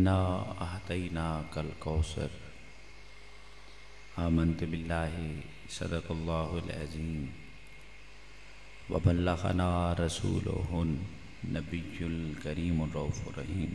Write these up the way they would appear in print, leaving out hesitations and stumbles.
إنا أهديناك الكوثر آمنت بالله صدق الله العظيم وبلغنا رسوله النبي الكريم الرؤوف الرحيم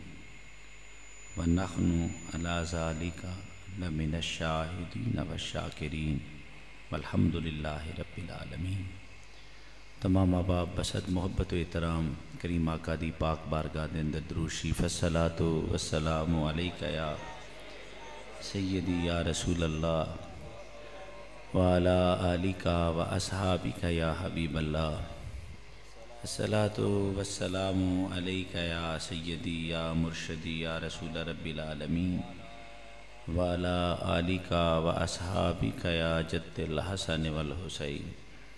ونحن على ذلك لمن الشاهدين والشاكرين والحمد لله رب العالمين۔ تمام آباب بسد محبت و احترام کریم آقا دی پاک بارگاہ دے اندر درود شریف الصلاۃ والسلام علیک یا سیدی یا رسول اللہ وعلی آلک و اصحابک یا حبیب اللہ۔ الصلاۃ والسلام علیک یا سیدی یا مرشدی یا رسول رب العالمین وعلی آلک و اصحابک یا جد الحسن والحسین۔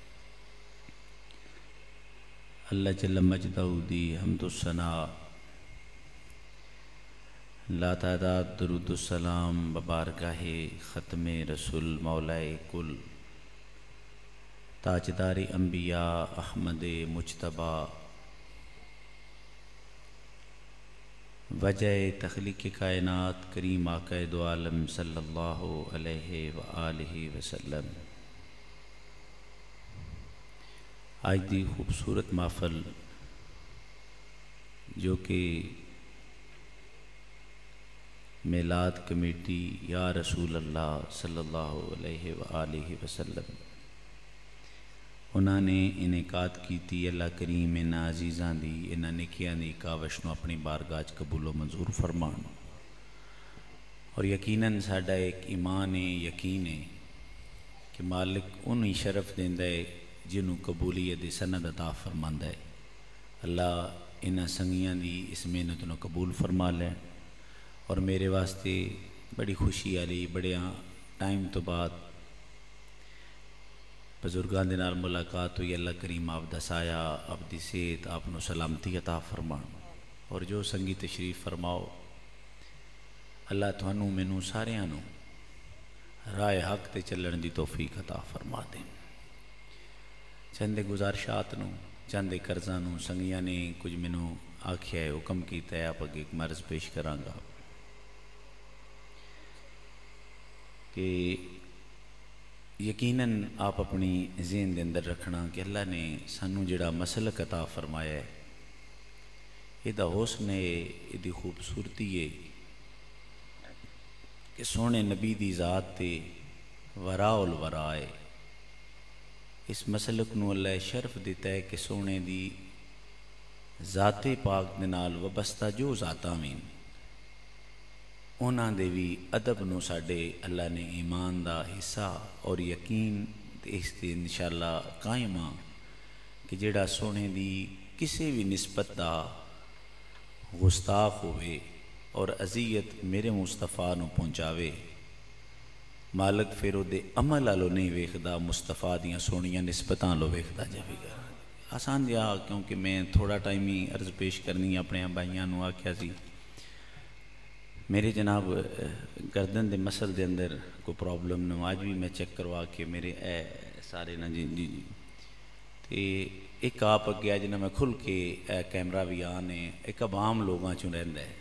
اللہ جل مجدہ دی حمد و ثنا لا تعداد درود و سلام ببارگاہ ختم رسول مولائے کل تاجدار انبیاء احمد مجتبیٰ وجہ تخلیق کائنات کریم آقا دو عالم صلی اللہ علیہ وآلہ وسلم۔ آج دی خوبصورت محفل جو کہ میلاد کمیٹی یا رسول اللہ صلی اللہ علیہ وآلہ وسلم انہوں نے انعقاد کی تھی، اللہ کریم انہاں عزیزاں دی انہاں نکیاں دی کاوش نو اپنی بارگاہ وچ قبول و منظور فرمان۔ اور یقیناً ساڈا ایک ایمان ہے، یقین ہے کہ مالک انہی شرف دیندا ہے جنہوں قبولیت دی سند عطا فرماندا ہے۔ اللہ انہاں سنگیاں دی اس محنت نو قبول فرما لیں۔ اور میرے واسطے بڑی خوشی آئی، بڑے ٹائم تو بعد بزرگاں دے نال ملاقات ہوئی۔ اللہ کریم آپ دا سایہ، آپ دی صحت، آپ نو سلامتی عطا فرمان۔ اور جو سنگی تشریف فرماؤ، اللہ تھانوں مینوں ساریاں نو راہ حق تے چلن دی توفیق عطا فرما دیں۔ چند گزارشات نو، چند قرضاں نو سنگیاں نے کچھ مینوں آکھیا ہے، حکم کیتا ہے، آپ اگے ایک مرض پیش کراں گا کہ یقیناً آپ اپنی ذہن دے اندر رکھنا کہ اللہ نے سانوں جڑا مسلک عطا فرمایا ہے، یہ دا حسن ہے، یہ دی خوبصورتی ہے کہ سونے نبی دی ذات تے وراء الورا ہے۔ اس مسلک نو اللہ شرف دیتا ہے کہ سونے دی ذات پاک دے نال وابستہ جو ذاتاں وین انہاں دے بھی ادب نو ساڈے اللہ نے ایمان دا حصہ اور یقین اس تے انشاءاللہ قائم ہاں کہ جڑا سونے دی کسی بھی نسبت دا گستاخ ہوئے اور اذیت میرے مصطفیٰ نو پہنچاوے، مالک پھر وہ دے عمل آلو نہیں ویکھدا، مصطفیٰ دیاں سونیاں نسبتاں لو ویکھدا جاوے گا۔ آسان جا کیونکہ میں تھوڑا ٹائم ہی عرض پیش کرنی اپنے بھائیاں نو آکھیا سی، میرے جناب گردن دے مسل دے اندر کوئی پرابلم نہ، آج بھی میں چیک کروا کے میرے اے سارے نا جی جی تے ایک آپ اگے آج نہ میں کھل کے اے کیمرہ بھی آنے ایک عوام لوگاں چوں رہندا ہے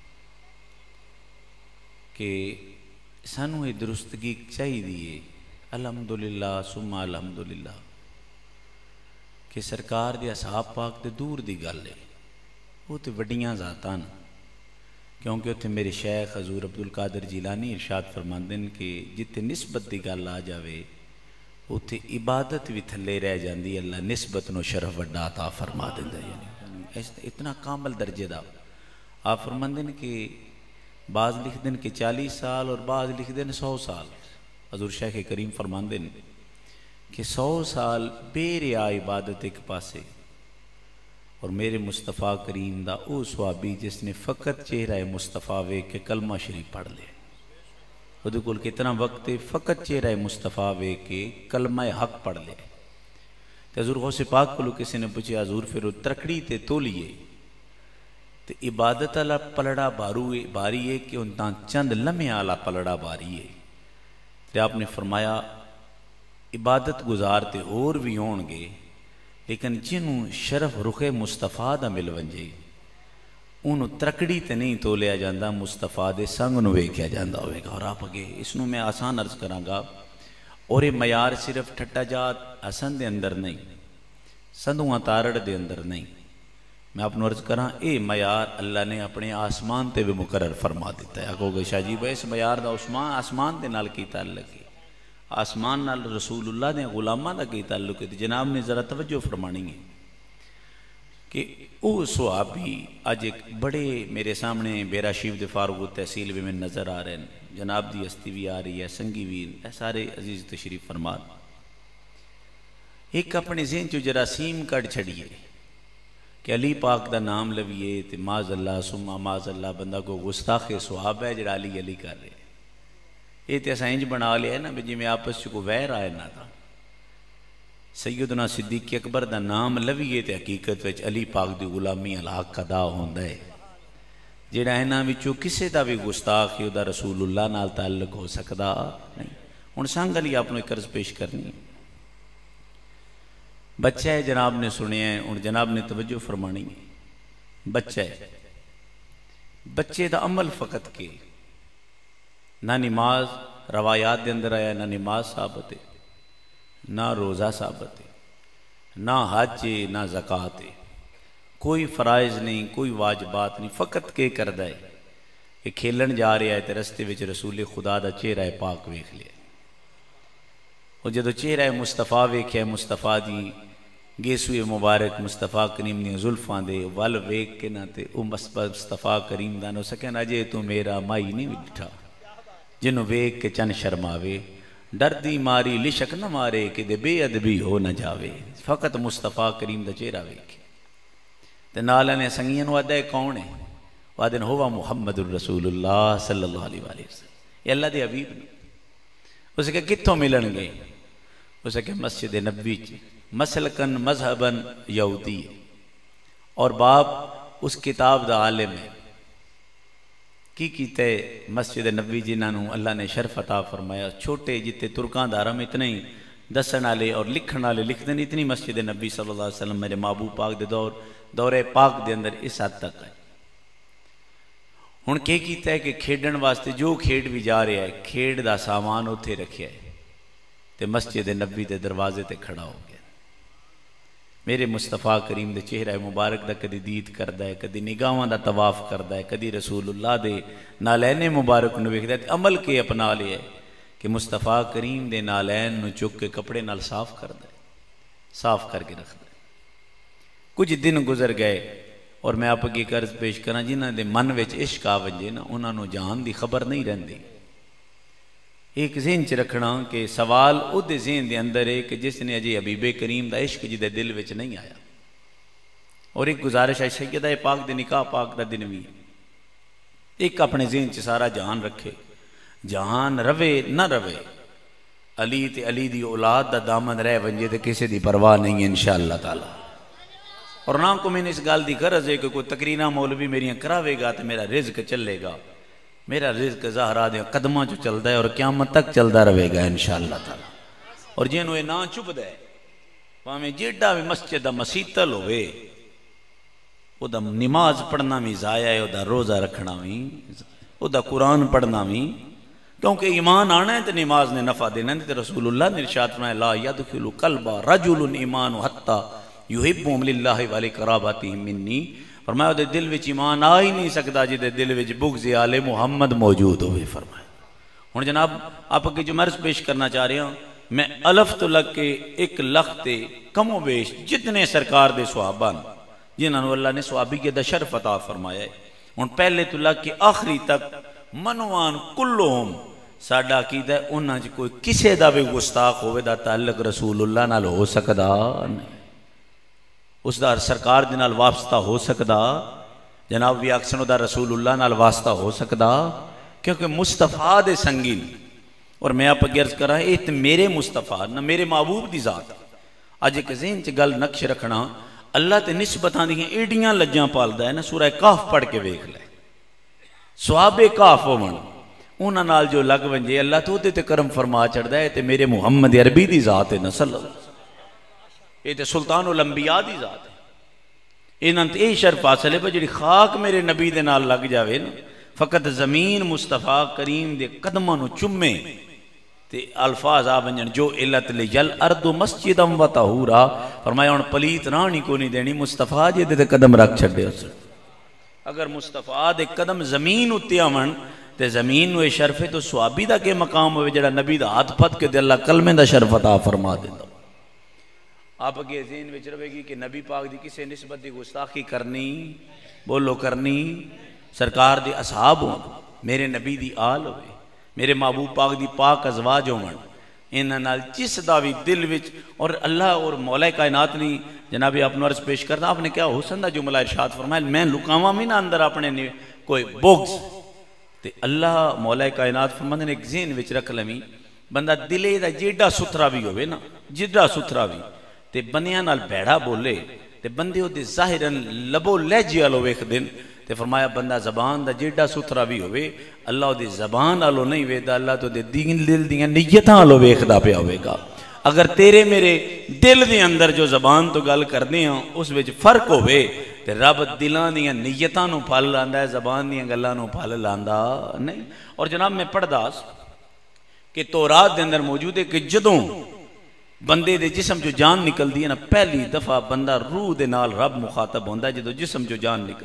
کہ سانوں یہ درستگی چاہی دیئے۔ الحمدللہ ثم الحمدللہ کہ سرکار دے اصحاب پاک دے دور دی گل ہے، وہ تے وڈیاں ذاتاں کیونکہ اتنے میرے شیخ حضور عبدالقادر جیلانی ارشاد فرماندے ہیں کہ جتے نسبت دی گل آ جاوے اتنے عبادت بھی تھلے رہ جاندی، اللہ نسبت نو شرف وڈا عطا فرما دیندا ہے۔ یعنی اتنا کامل درجے دا آپ فرماندے ہیں کہ بعض لکھ دیں کہ 40 سال اور بعض لکھ دیں 100 سال۔ حضور شیخ کریم فرماندے ہیں کہ 100 سال بے ریا عبادت ایک پاسے اور میرے مصطفیٰ کریم دا او صحابی جس نے فقط چہرہ مصطفیٰ وے کے کلمہ شریف پڑھ لے، وہ کل کتنا وقت فقط چہرہ مصطفیٰ وے کے کلمہ حق پڑھ لے۔ تو حضور غوث پاک کو کسی نے پوچھے حضور پھر وہ ترکڑی تے تولیے تو عبادت والا پلڑا باری ہے کہ انتاں چند لمحے والا پلڑا باری ہے۔ تو آپ نے فرمایا عبادت گزارتے اور بھی ہون گے لیکن جنہوں شرف رخ مصطفیٰ دا مل ونجے انہوں ترکڑی تے نہیں تولیا جاندہ، مصطفیٰ دے سنگ نو ویکھیا جاندہ ہوئے گا. اور آپ اگے اس نو میں آسان عرض کراں گا. اور یہ معیار صرف ٹھٹا جات حسن دے اندر نہیں، سندھواں تارڑ دے اندر نہیں. میں آپ عرض کراں اے معیار اللہ نے اپنے آسمان تے بھی مقرر فرما دیتا ہے. آگو گے شاہ جی بھائی اس معیار دا آسمان دے نال کی تعلق ہے، آسمان نال رسول اللہ نے غلامہ دا کی تعلق ہے. جناب نے ذرا توجہ فرمانی ہے کہ او صحابی آج ایک بڑے میرے سامنے بیرا شیف دے فاروق تحصیل بھی میں نظر آ رہے ہیں، جناب دی ہستی بھی آ رہی ہے، سنگی بھی سارے عزیز تشریف فرمان. ایک اپنے ذہن چو جراثیم کٹ چھڑیے کہ علی پاک دا نام لویے تے معاذ اللہ ثم معاذ اللہ بندہ کو گستاخ صحابہ ہے جڑا علی علی کر رہے. یہ تے اساں انج بنا لیا ہے نا بھی جی میں آپس چ کو ویر آئے نہ تھا. سیدنا صدیق اکبر دا نام لویے تے حقیقت وچ علی پاک دی غلامی الحق ادا ہوندا ہے. جڑا انہاں وچوں کسے دا بھی گستاخ ہے دا رسول اللہ نال تعلق ہو سکدا نہیں. ہن سنگ علی آپ نے ایک عرض پیش کرنی. بچہ ہے جناب نے سنیا ہے، اور جناب نے توجہ فرمانی ہے. بچہ ہے، بچے دا عمل فقط کے نہ نماز روایات دے اندر آیا، نہ نماز ثابت ہے، نہ روزہ ثابت ہے، نہ حج ہے، نہ زکوٰۃ ہے. کوئی فرائض نہیں، کوئی واجبات نہیں، فقط کے کردہ ہے کہ کھیلن جا رہا ہے تے رستے وچ رسول خدا دا چہرہ پاک ویکھ لیا. اور جدو چہرہ مصطفیٰ ویکھیا مصطفیٰ دی گیسوئے مبارک مصطفیٰ کریم نے زلفاں دے ول ویکھ کے نہ تے او مصطفیٰ کریم دا نو سکے نہ جے تو میرا مائی نہیں بٹھا جنو ویکھ کے چن شرماوے، ڈر دی ماری لشک نہ مارے کہ دے بے ادبی ہو نہ جاوے. فقط مصطفیٰ کریم دا چہرہ ویکھے تے نال نے سنگیاں وعدہ کون ہے؟ وعدہ ہوا محمد الرسول اللہ صلی اللہ علیہ وسلم. یہ اللہ دے حبیب نے. اسے کہ کتھوں ملن گے؟ اسے کہ مسجد نبوی مسلکن مذہبن یہودی ہے اور باپ اس کتاب دا عالم ہے. کی کیتے مسجد نبوی جنہوں اللہ نے شرف عطا فرمایا. چھوٹے جتے ترکان دارم اتنے ہی دسن والے اور لکھن والے لکھ دیں اتنی مسجد نبی صلی اللہ علیہ وسلم میرے محبوب پاک دے دور پاک دے اندر اس حد تک ہے. ہن کی کیتا ہے کہ کھیڈن واسطے جو کھیڈ بھی جا رہا ہے کھیڈ دا سامان اتھے رکھیا ہے تے مسجد نبی دے دروازے تے کھڑا ہو گیا. میرے مصطفیٰ کریم دے چہرہ مبارک دا کدی دید کردہ ہے، کدی نگاہاں دا طواف کردہ ہے، کدی رسول اللہ دے نالین مبارک نو ویکھدا ہے. عمل کے اپنا لیا ہے کہ مصطفیٰ کریم دے نالین نو چک کے کپڑے نال صاف کردہ ہے، صاف کر کے رکھدا ہے. کچھ دن گزر گئے اور میں آپ کی قرض پیش کرنا جنہاں دے من وچ عشق آ ونجے نا انہاں نو جان دی خبر نہیں رہندی. ایک ذہن چ رکھنا کہ سوال او دے ذہن دے اندر ہے کہ جس نے اجے حبیب کریم دا عشق جی دے دل وچ نہیں آیا. اور ایک گزارش ہے سیدہ پاک دے نکاح پاک دا دن بھی ایک اپنے ذہن چ سارا جہان رکھے، جہان روے نہ روے، علی تے علی دی اولاد دا دامن رہ ونجے تے کسی دی پرواہ نہیں ہے انشاءاللہ تعالی. اور نہ کو میں نے اس گال دی غرض ہے کہ کوئی تقریرہ مولوی میریاں کراوے گا تو میرا رزق چلے گا. میرا رزق ظاہرہ دے قدمہ جو چلدا ہے اور قیامت تک چلدا رہے گا انشاءاللہ تعالی. اور جنہوں یہ نا چپ دے پاہمیں جیڑا بھی مسجد دا مسیتل ہوئے او دا نماز پڑھنا بھی ضائع ہے، او دا روزہ رکھنا بھی، او دا قرآن پڑھنا بھی، کیونکہ ایمان آنا ہے تو نماز نے نفع دینا ہے. رسول اللہ نے ارشاد فرمایا لا یدخل قلب رجل ایمان حتی یحبهم للہ ولقرابتہ منی. فرمایا دے دل وچ ایمان آ ہی نہیں سکتا جی دے دل وچ بغض آل محمد موجود ہوئے. فرمایا ہن جناب آپ کی جو مرض پیش کرنا چاہ رہے ہوں میں الف تو لگ کے ایک لخت کم و بیش جتنے سرکار دے صحابہ جنہوں اللہ نے صحابیت دا شرف عطا فرمایا ہے ہن پہلے تو لگ کے آخری تک منوان کلہم ساڈا عقیدہ ہے انہاں چ کوئی کسے دا بھی گستاخ ہوئے دا تعلق رسول اللہ نال ہو سکدا نہیں، اس دا سرکار دے نال وابستہ ہو سکدا جناب بھی اکثر دا رسول اللہ نال واسطہ ہو سکدا کیونکہ مصطفیٰ دے سنگین. اور میں آپ عرض کر رہا ہے میرے مصطفیٰ نہ میرے محبوب دی ذات. اج ایک ذہن چ گل نقش رکھنا اللہ تے نسبتاں دی ایڈیاں لجاں پالدا ہے نا. سورہ کہف پڑھ کے ویکھ لے صحابے کہف ہون انہاں نال جو لگ ونجے اللہ تو تے کرم فرما چڑھدا ہے تے میرے محمد عربی دی ذات ہے نا صلی اللہ علیہ وسلم. یہ تے سلطان الانبیاء دی ذات ہے. انہاں تے یہ شرف حاصل ہے جڑی خاک میرے نبی دے نال لگ جاوے نا، فقط زمین مصطفیٰ کریم دے قدماں نو چومے تے الفاظ آ ونجن جو علت لیل ارض مسجدا و طہورا، فرمایا ہن پلیت رانی کو نہیں دینی، مصطفیٰ جے دے قدم رکھ چھڈے اس۔ اگر مصطفیٰ دے قدم زمین اتے آون تے زمین نو شرف ہے تو صحابی دا کے مقام ہوئے جڑا نبی دا ہاتھ پھت کے دے اللہ کلمے دا شرف عطا فرما دیندا۔ آپ کے ذہن وچ رہے گی کہ نبی پاک دی کسے نسبت دی گستاخی کرنی، بولو کرنی، سرکار دے اصحاب ہوں، میرے نبی دی آل ہوئے، میرے محبوب پاک دی پاک ازواج ہوں، انہاں نال جس دا بھی دل وچ، اور اللہ اور مولا کائنات نہیں جناب آپ نے عرض پیش کرتا، آپ نے کیا حسن دا جملہ ارشاد فرمایا، میں لکاواں بھی نہ اندر اپنے کوئی بغض تے اللہ مولا کائنات فرماندے نے ایک ذہن وچ رکھ لویں، بندہ دلے دا جیڈا ستھرا بھی ہوئے نا، جیڈا ستھرا بھی تے بندیاں نال بھیڑا بولے تے بندے ہو دے ظاہراً لبو لہجے والو ویکھ دین تے فرمایا بندہ زبان دا جیڈا ستھرا بھی ہوئے اللہ دے زبان والو نہیں ویدا، اللہ تو دے دل دیاں نیتاں والو ویکھدا پیا ہوئے گا۔ اگر تیرے میرے دل دے اندر جو زبان تو گل کردے ہیں اس وچ فرق ہوئے تے رب دلاں دیاں نیتاں نو پھل لاندا ہے، زبان دیاں گلاں نو پھل لاندا نہیں۔ اور جناب میں پڑھدا کہ تورات دے اندر موجود ہے کہ جدوں بندے دے جسم جو جان نکل دی ہے نا، پہلی دفعہ بندہ روح دے نال رب مخاطب ہوندا ہے جدوں جسم جو جان نکل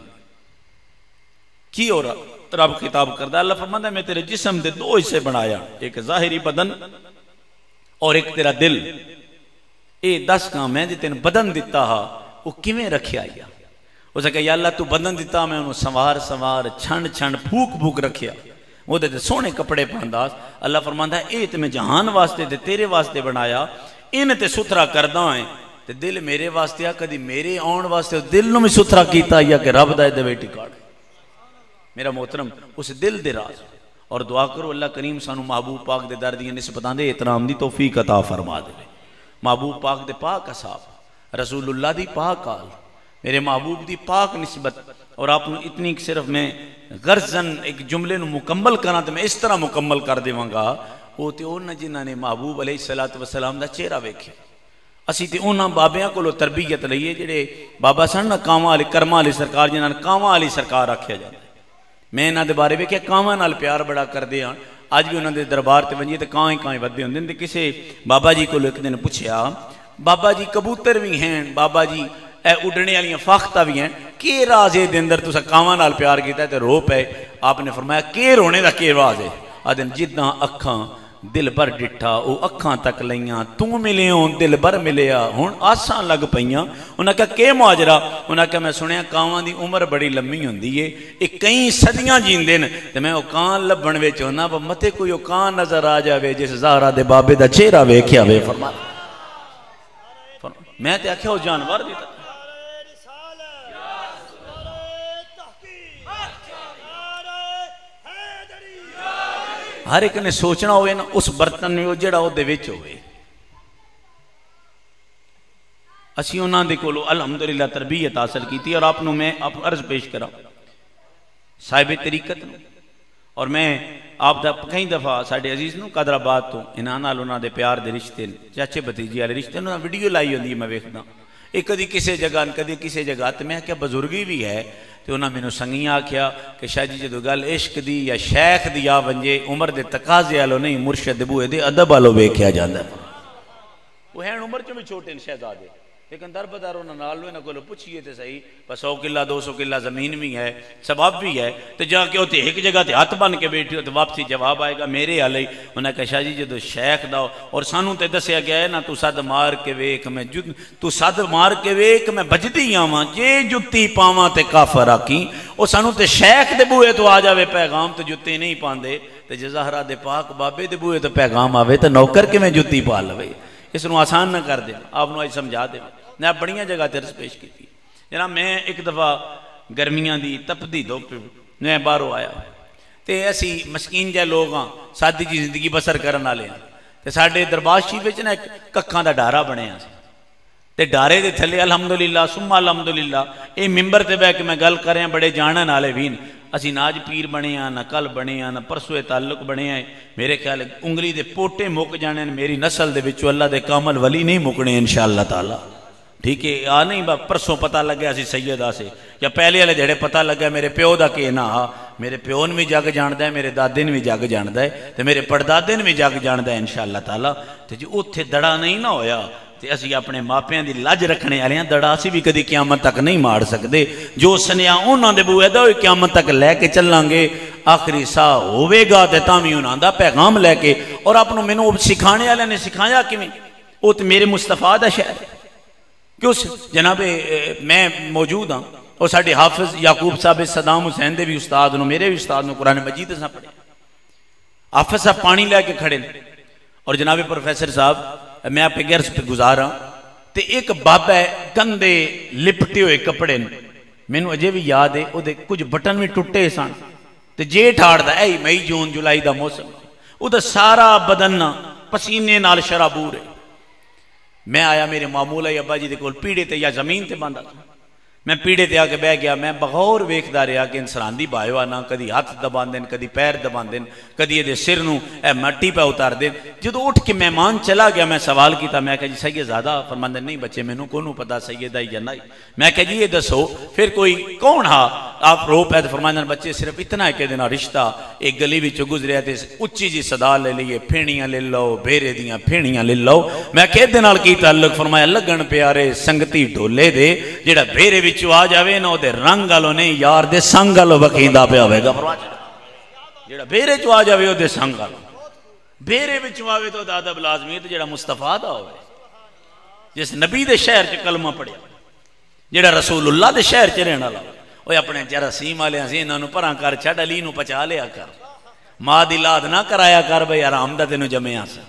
کی ہو رہا رب خطاب کردہ، اللہ فرماتا ہے میں تیرے جسم دے دو حصے بنایا، ایک ظاہری بدن اور ایک تیرا دل، اے 10 کام میں تین بدن دیتا ہا وہ کیویں رکھے آیا۔ اسے کہا یا اللہ تو بدن دیتا میں انہوں سوار سوار چھنڈ چھنڈ پھوک پھوک رکھیا، وہ دے سونے کپڑے پانداز۔ اللہ فرماتا ہے اے تے میں جہان واسطے تے تیرے واسطے بنایا، ان تے ستھرا کردہ ہیں تے دل میرے واسطے کدی میرے آن واسطے دل نو میں ستھرا کیتا یا کہ رب دائے دے بیٹی کاڑ۔ میرا محترم اس دل دے راز اور دعا کرو اللہ کریم سانو محبوب پاک دے در دیاں نسبتاں دے احترام دی توفیق عطا فرما دے، محبوب پاک دے پاک اصحاب، رسول اللہ دی پاک آل، میرے محبوب دی پاک نسبت، اور آپ نے اتنی صرف میں غرضاً ایک جملے نو مکمل کرنا تو میں اس طرح مکمل کر دیواں گا، وہ تے انہاں جنہاں نے محبوب علیہ السلام دا چہرہ ویکھے، اسی تے انہاں بابیاں کو تربیت لئیے جڑے بابا سن نا کاواں علی کرماں علی سرکار جنہاں نے کاواں علی سرکار رکھیا جاتا ہے۔ میں انہاں دے بارے ویکھیا کاواں نال پیار بڑا کر دے ہاں، آج بھی انہاں دے دربار تے ونجیے تے کائیں ودے ہوندے تے کسے بابا جی کو ایک دن پوچھیا بابا جی کبوتر بھی ہیں، بابا جی اے اڈنے والیاں فاختہ بھی ہیں، کی راز ہے دے اندر تسا کاواں نال پیار کیتا ہے تے رو پے؟ آپ نے فرمایا کی رونے دا کی راز ہے؟ آدن جداں اکھاں دل بر ڈٹھا او اکھاں تک لیاں، تو ملے ہوں دل بر ملیا ہون آسان لگ پئیاں۔ انہاں کہا کہ معاجرہ؟ انہاں کہا میں سنیا کاواں دی عمر بڑی لمبی ہوندی ہے، ایک کئی صدیاں جیندے نے، تے میں او کان لبھن وچ ہونا پر متے کوئی او کان نظر آ جاوے جس زہرا دے بابے دا چہرہ ویکھیا وے۔ فرمایا میں تے آکھیا او جانور دی ہر ایک نے سوچنا ہوئے نا اس برتن میں وہ جڑا ہو دے وچ ہوئے۔ اسی انہاں دے کولو الحمدللہ تربیت حاصل کی تھی، اور آپ نو میں عرض پیش کرا صاحب طریقت نو، اور میں آپ دا کئی دفعہ ساڑھے عزیز نو قدر آباد تو انہاں نال انہاں دے پیار دے رشتے چاچے بھتیجی والے رشتے انہاں ویڈیو لائی ہوندی میں ویکھدا، ایک کدی کسے جگہ کدی کسے جگہ، تے میں کیا بزرگی بھی ہے تو انہاں میں نے سنگیاں آکھیا کہ شاہ جی جدو گل عشق دی یا شیخ دی یا ونجے عمر دے تقاضے والو نہیں، مرشد بوئے دے ادب والو ویکھیا جاندا ہے۔ وہ ہیں عمر چوں بھی چھوٹے شہزادے، لیکن در بدر انہاں نال انہاں کولو پوچھئے تے صحیح، بس 100 کلہ 200 کلہ زمین بھی ہے، سبب بھی ہے، تے جا کے ہوتے ایک جگہ تے ہاتھ بن کے بیٹھی ہو تے واپسی جواب آئے گا میرے علی۔ انہاں کہا شاہ جی جدو شیخ دا اور سانوں تے دسیا گیا ہے نا تو صد مار کے ویکھ میں تو صد مار کے ویکھ میں بجدی آواں، جے جتی پاواں تے کافر آکیں، او سانوں تے شیخ دے بوئے تو آ جاوے پیغام تے جتے نہیں پاندے، تے جے زہرا دے پاک بابے دے بوئے تو پیغام آوے تے نوکر کے میں جتی پا لوے۔ اس نو آسان نہ کر دے، آپ نو آج سمجھا دے، میں بڑیاں جگہ ترس پیش کی تھی۔ جناب میں ایک دفعہ گرمیاں دی تپدی دھوپ میں باہروں آیا تے ایسی مسکین جے لوگ ہاں سادی جی زندگی بسر کرن والے ہاں، تے ساڈے دربار شریف وچ نا ایک ککھاں دا ڈارا بنیا سی، تے ڈارے دے تھلے الحمدللہ ثم الحمدللہ اے ممبر تے بیٹھ کے میں گل کر رہا بڑے جانن والے بھی اسی ناج پیر بنے ہاں، نہ کل بنے ہاں، نہ پرسوں تعلق بنے ہیں، میرے خیال انگلی دے پوٹے مک جانے میری نسل دے وچوں اللہ دے کامل ولی نہیں مکنے انشاءاللہ تعالی۔ ٹھیک ہے آ نہیں پرسوں پتہ لگیا سی سیدہ سے یا پہلے والے جڑے پتہ لگیا میرے پیو دا کہ نہ میرے پیو نے بھی جگ جاندا ہے میرے دادے نے بھی جگ جاندا ہے تے میرے پڑدادے نے بھی جگ جاندا ہے انشاءاللہ تعالی تے جی اوتھے دڑا نہیں نہ ہویا تے اسی اپنے ماپیاں دی لج رکھنے والے ہیں دڑا اسی بھی کدی قیامت تک نہیں مار سکدے جو سنیا انہاں دے بوئے دا قیامت تک لے کے چلیں گے آخری سا ہوے گا تے تاویں انہاں دا پیغام لے کے اور اپنوں مینوں سکھانے والے نے سکھایا کیویں او تے میرے مصطفیٰ دا شہر ہے کیوں جناب میں موجود ہاں اور ساڈے حافظ یعقوب صاحب صدام حسین دے بھی استاد نو میرے بھی استاد نو قرآن مجید سے پڑھے حافظ صاحب پانی لے کے کھڑے اور جناب پروفیسر صاحب میں آپ کے گرس پہ گزارا تے ایک بابا ہے گندے لپٹے ہوئے کپڑے مینو اجے بھی یاد ہے وہ کچھ بٹن بھی ٹوٹے سن تے جیٹھ آڑ دا اے مئی جون جولائی دا موسم وہ دا سارا بدن پسینے نال شرابور ہے میں آیا میرے معمول ہے ابا جی دے کول پیڑے تے یا زمین تے باندھا میں پیڑے تے آ کے بہ گیا میں بغور ویکھدا رہا کہ انسان دی بایو آنا کدی ہاتھ دبان دین کدی پیر دبان دین کدی یہ سر نو اے مٹی پہ اتار دین جدو اٹھ کے مہمان چلا گیا میں سوال کیتا میں کہا جی سید زیادہ فرماندے نہیں بچے مینوں کونوں پتا سیدہ ہی جنائی میں کہا جی یہ دسو پھر کوئی کون ہا آپ رو پہ فرماندے بچے صرف اتنا ہے کہ دینا رشتہ ایک گلی وچ گزریا تے اچھی جی صدا لے لیے پھینیاں لے لو بھیرے دیاں پھینیاں لے لو میں کہ دے نال کی تعلق فرمایا لگن پیارے سنگتی ڈھولے دے جڑا بھیرے وچوں آ جاوے نا دے رنگ والو نہیں یار دے سنگ والو وکھیندا پیا ہوے گا جڑا بھیرے چوں آ جاوے او دے سنگ والو بھیرے وچوں آوے تو ادب لازمی تے جڑا مصطفیٰ دا ہوے جس نبی دے شہر چ کلمہ پڑھیا جڑا رسول اللہ دے شہر چ رہن والا اوے اپنے جراثیم والے ہیں انہاں نوں پراں کر چھڈ علی نوں پچا لیا کر ماں دی لاد نہ کرایا کر بھئی آرام دا تینوں جمعیا سا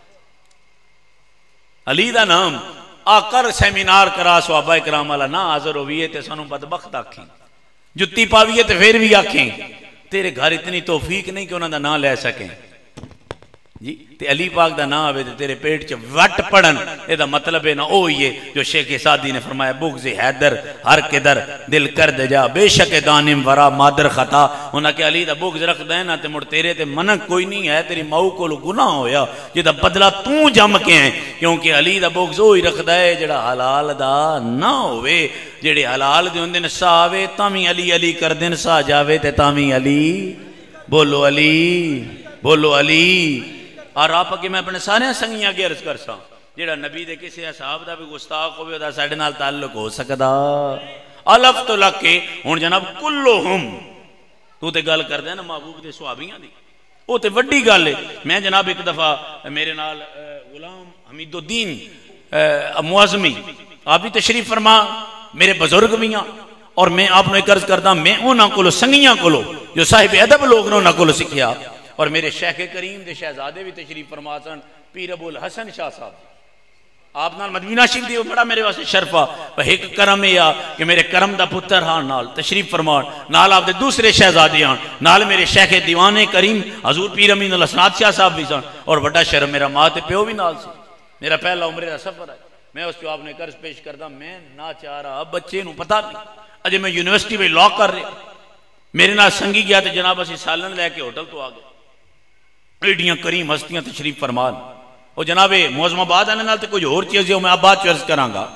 علی دا نام آ کر سیمینار کرا صحابہ اکرام والا نہ حاضر ہوئیے تے سانوں بدبخت آکھیں جتی پاویے تے پھر بھی آکھیں تیرے گھر اتنی توفیق نہیں کہ انہاں دا نام لے سکیں جی تے علی پاک دا نام آوے تے تیرے پیٹ چ وٹ پڑن اے دا مطلب ہے نہ او ہی ہے جو شیخ سعدی نے فرمایا بغض حیدر ہر کدھر دل کر دے جا بے شک دانم ورا مادر خطا انہاں کہ علی دا بغض رکھ دے نا تے مڑ تیرے تے منک کوئی نہیں ہے تیری ماؤ کول گناہ ہویا جدا بدلہ تو جم کے ہیں کیونکہ علی دا بغض وہی رکھدا ہے جڑا حلال دا نہ ہوئے جڑے حلال دے ہوندے نے سا آوے تاویں علی علی کر دین سا جاوے تے تاویں علی بولو علی اور آپ کہ میں اپنے سارے سنگیاں کے عرض کر سا جیڑا نبی دے کسی صحاب دا بھی گستاخ ہوئے دا ساڑھے نال تعلق ہو سکدا علف تو لگ کے ہون جناب کلہم تو تے گل کر دے نا محبوب دے صحابیاں دی وہ تے وڈی گل ہے میں جناب ایک دفعہ میرے نال غلام حمید الدین معظمی آپ بھی تشریف فرما میرے بزرگ بھی ہیں اور میں آپ نے ایک عرض کردا میں انہاں کولو سنگیاں کولو جو صاحب ادب لوگ نے انہاں کولو سکھیا اور میرے شیخ کریم دے شہزادے بھی تشریف فرما سن پیر ابو الحسن شاہ صاحب آپ نال مدینہ شریف دی بڑا میرے واسطے شرفا ایک کرم ہے کہ میرے کرم دا پتر ہاں نال تشریف فرما نال آپ دے دوسرے شہزادے ہاں نال میرے شیخ دیوان کریم حضور پیر امین الحسنات شاہ صاحب بھی سن اور بڑا شرم میرا ماں تے پیو بھی نال سی میرا پہلا عمرے دا سفر ہے میں اس کو آپ نے قرض پیش کردا میں نہ چاہ رہا بچے نوں پتہ نہیں اجے میں یونیورسٹی میں لا کر رہا میرے نال سنگی گیا تے جناب اسی سالن لے کے ہوٹل تو آ گئے ایڈیاں کریم ہستیاں تشریف فرمان اور جناب موزم آباد آنے نال تے کچھ اور چیز ہے میں آپ بات چرز کراں گا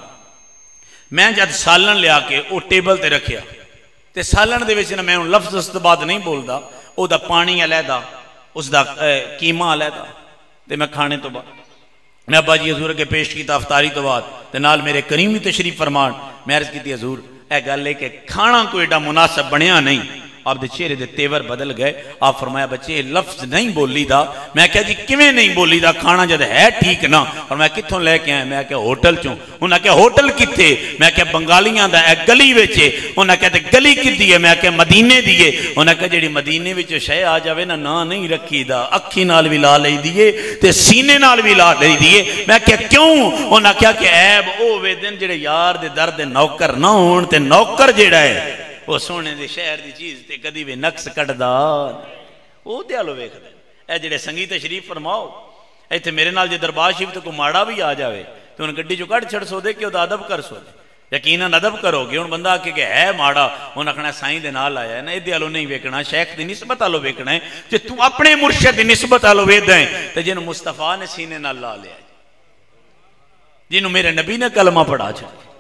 میں جد سالن لیا کے وہ ٹیبل تے رکھیا تے سالن دے وچ میں لفظ اس بعد نہیں بولدا او دا پانی علیحدہ اس دا قیمہ علیحدہ تے میں کھانے تو بعد میں ابا جی حضور کے پیش کیتا افطاری تو بعد تے نال میرے کریم بھی تشریف فرمان میں عرض کیتی حضور اے گل ہے کہ کھانا کوئی ایڈا مناسب بنیا نہیں آپ دے چہرے دے تیور بدل گئے آپ فرمایا بچے لفظ نہیں بولی دا میں کہا جی کیویں نہیں بولی دا کھانا جد ہے ٹھیک نا اور میں کتھوں لے کے آیا میں کہا ہوٹل چوں انہاں کہا ہوٹل کتے میں کہا بنگالیاں دا اے گلی وچے انہاں کہا گلی کتی ہے میں کہا مدینے دیئے انہاں کہا جڑی مدینے وچ شے آ جاوے نا نہیں رکھی دا اکھی نال بھی لا لئی دیئے تے سینے نال بھی لا لئی دیئے میں کہا کیوں انہاں کہا کہ عیب او وے دن جڑے یار دے درد نوکر نہ ہون تے نوکر جڑا ہے وہ سونے دے شہر دی چیز تے کدی بھی نقص کٹدا او تے آلو ویکھ دے اے جڑے سنگی تشریف فرماؤ ایتھے میرے نال جے دربار شریف تے کو ماڑا بھی آ جاوے تو ان گڈی چوں کڈ چھڑ سو دے کہ او دا ادب کر سو دے یقیناً ادب کرو گے ہن بندہ کہ ہے ماڑا ہن آکھنا سائیں دے نال آیا ہے نا اے آلو نہیں ویکھنا شیخ دی نسبت آلو ویکھنا ہے تے تو اپنے مرشد دی نسبت آلو ویکھدا ہے تے جنوں مصطفیٰ نے سینے نال لا لیا جنوں میرے نبی نے کلمہ پڑھا چھڑیا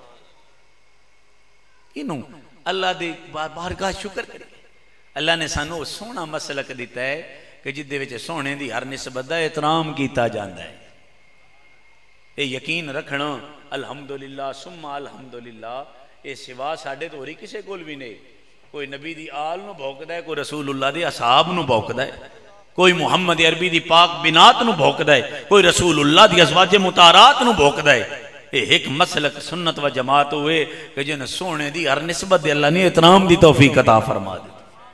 انہوں اللہ دے بارگاہ شکر کرے اللہ نے سانو سونا مسلک دیتا ہے کہ جدے وچ سونے دی ہر نسبت دا احترام کیتا جاندا ہے اے یقین رکھنا الحمدللہ ثم الحمدللہ اے سوا ساڈے تو ہوری کسے کول بھی نہیں کوئی نبی دی آل نو بھوکدا ہے کوئی رسول اللہ دی اصحاب نو بھوکدا ہے کوئی محمد عربی دی پاک بنات نو بھوکدا ہے کوئی رسول اللہ دی ازواج مطہرات نو بھوکدا ہے اے ایک مسلک سنت و جماعت ہوئے کہ جن سونے دی ہر نسبت دے اللہ نے احترام دی توفیق عطا فرما دی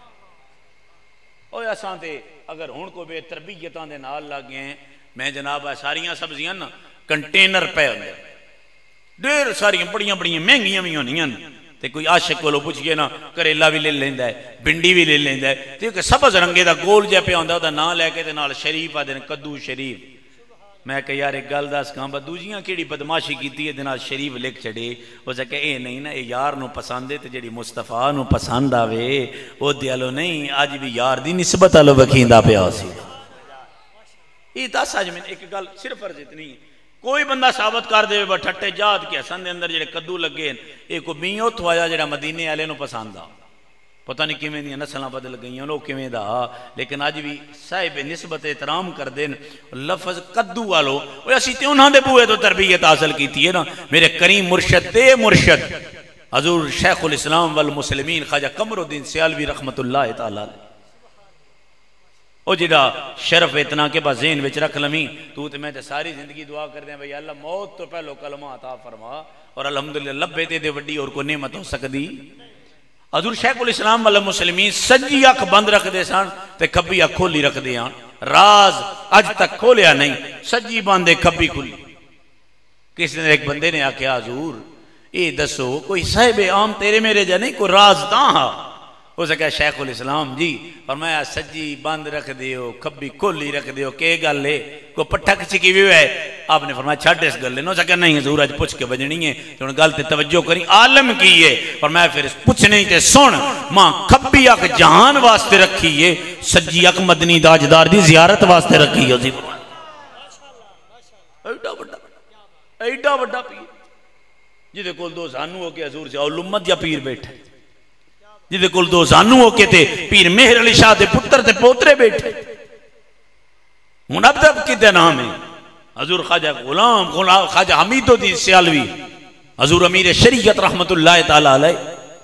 اوہ اساں تے اگر ہن کو بے تربیتاں دے نال لگ گئے میں جناب ساریاں سبزیاں نا کنٹینر پہ ہوندے ڈیر ساریاں بڑیاں بڑیاں مہنگیاں بھی ہونیاں تے کوئی عاشق کو لو پوچھئے نا کریلا بھی لے لیندا ہے بھنڈی بھی لے لیندا ہے تے کہ سبز رنگے دا گول جے پہ ہوندا او دا نام لے کے تے نال شریف آدے کدو شریف میں کہ یار ایک گل دس کہاں دوجیاں کیڑی بدماشی کیتی ہے دنال شریف لکھ چھڑے وہ جا کہ اے نہیں نا اے یار نو پسند ہے تے جڑی مصطفیٰ نو پسند آوے وہ دیالو نہیں آج بھی یار دی نسبت آلو بکھیندہ پہ آسی یہ دس آج میں ایک گل صرف عرض اتنی کوئی بندہ ثابت کر دے با ٹھٹے جاد کے حسن دے اندر جڑے کدو لگے ایک کو بیوں تو آیا جڑا مدینے آلے نو پسند آ پتہ نہیں کیویں دی نسلاں بدل گئیاں لو کیویں دا لیکن اج بھی صاحب نسبت احترام کر دین لفظ کدو والو او اسی تے انہاں دے بوئے تو تربیت حاصل کیتی ہے نا میرے کریم مرشد تے مرشد حضور شیخ الاسلام والمسلمین خواجہ قمر الدین سیالوی رحمت اللہ تعالی او جڑا شرف اتنا کے بعد ذہن وچ رکھ لمی تو تے میں تے ساری زندگی دعا کر دیں بھئی اللہ موت تو پہلو کلمہ عطا فرما اور الحمدللہ لبے تے دے وڈی اور کو نعمت ہو سکدی حضور شیخ الاسلام والمسلمین سجی اکھ بند رکھ دے سان تے کھبی اکھ کھولی رکھ دے آن راز اج تک کھولیا نہیں سجی باندے کھبی کھولی کسی نے ایک بندے نے آکھیا حضور اے دسو کوئی صاحب عام تیرے میرے جا نہیں کوئی راز تاں ہا ہو سکیا شیخ الاسلام جی فرمایا سجی بند رکھ دیو کھبی کھولی رکھ دیو کہ گل ہے کو پٹھک چکی بھی ہے آپ نے فرمایا چھڑ اس گل نو سکیا نہیں حضور اج پوچھ کے بجنی ہے تو گل تے توجہ کریں عالم کی ہے فرمایا پھر پوچھنے تے سن ماں کھبی اک جہان واسطے رکھی ہے سجی اک مدنی تاجدار دی زیارت واسطے رکھی ہے ایڈا بڑا پیر جدے کول دو زانو ہو کے حضور سے اول امت یا پیر بیٹھے جدے کول دو زانو ہو کے تے پیر مہر علی شاہ دے پتر تے پوترے بیٹھے منبدب کی تے نام ہے حضور خواجہ غلام خواجہ حمید الدین سیالوی حضور امیر شریعت رحمت اللہ تعالی علیہ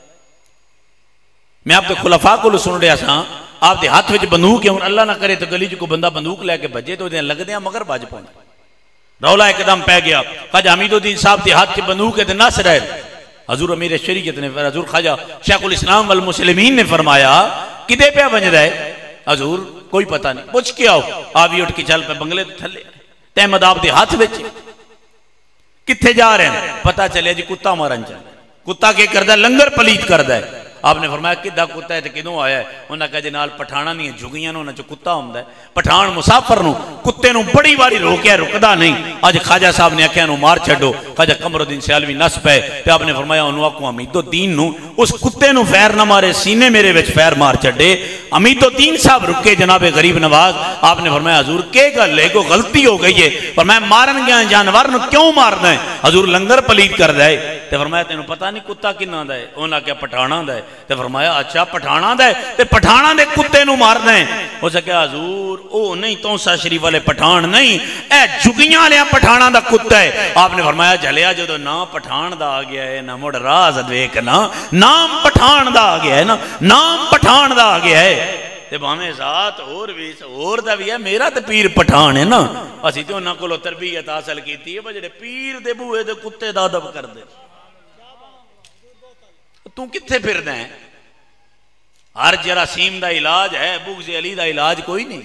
میں آپ کے خلفاء کو سن رہا سا آپ دے ہاتھ وچ بندوق ہے اللہ نہ کرے تو گلی جو کو بندہ بندوق لے کے بجے تو دیں لگ دیں مگر باج پونا رولا ایک دم پہ گیا خواجہ حمید الدین صاحب دے ہاتھ کے بندوق ہے تے ناس رہے حضور امیر شریعت نے حضور خواجہ شیخ الاسلام والمسلمین نے فرمایا کدے پہ بنج رہے حضور کوئی پتہ نہیں پوچھ کے آؤ آوی اٹھ کے چل پہ بنگلے تھلے تحمد آپ دے ہاتھ بیچے کتھے جا رہے ہیں پتہ چلے جی کتا مارن چاہے کتا کے کردہ لنگر پلیت کردہ ہے آپ نے فرمایا کدھا کتا ہے تو کدوں آیا ہے انہاں کہا جنال پٹھانا نہیں ہے جھگیاں انہاں چو کتا ہوندہ ہے پٹھان مسافر نو کتے نو بڑی باری روکیا رکدہ نہیں آج خواجہ صاحب نے آکھیا نو مار چھڑو خواجہ قمر الدین سیالوی نصب ہے تو آپ نے فرمایا انہوں آکو امید الدین نو اس کتے نو فیر نہ مارے سینے میرے وچ فیر مار چھڑے امید الدین صاحب رکے جناب غریب نواز آپ نے فرمایا حضور کے گل ہے کو غلطی ہو گئی ہے فرمایا مارن گیا جانور نو کیوں مارنا ہے حضور لنگر پلید کر دائے تو فرمایا تینوں پتہ نہیں کتا کنہ دا ہے انہاں کیا پٹھانا دا ہے تو فرمایا اچھا پٹھانا دا ہے تو پٹھانا دے کتے نو مارنا ہے ہو سکیا حضور او نہیں تونسا شریف والے پٹھان نہیں اے جھگیاں لیا پٹھانا دا کتا ہے آپ نے فرمایا جلیا جو نام پٹھان دا آ گیا ہے نا مڑ راز دیکھنا نام پٹھان دا آ گیا ہے نا نام پٹھان دا آ گیا ہے تے بھامے ذات اور دا بھی ہے میرا تے پیر پٹھان ہے نا اسی تے انہاں کولو تربیت حاصل کیتی ہے بجڑے پیر دے بوئے دے کتے دا ادب کر دے تو کتھے پھر دیں ہر جراثیم دا علاج ہے بغض علی دا علاج کوئی نہیں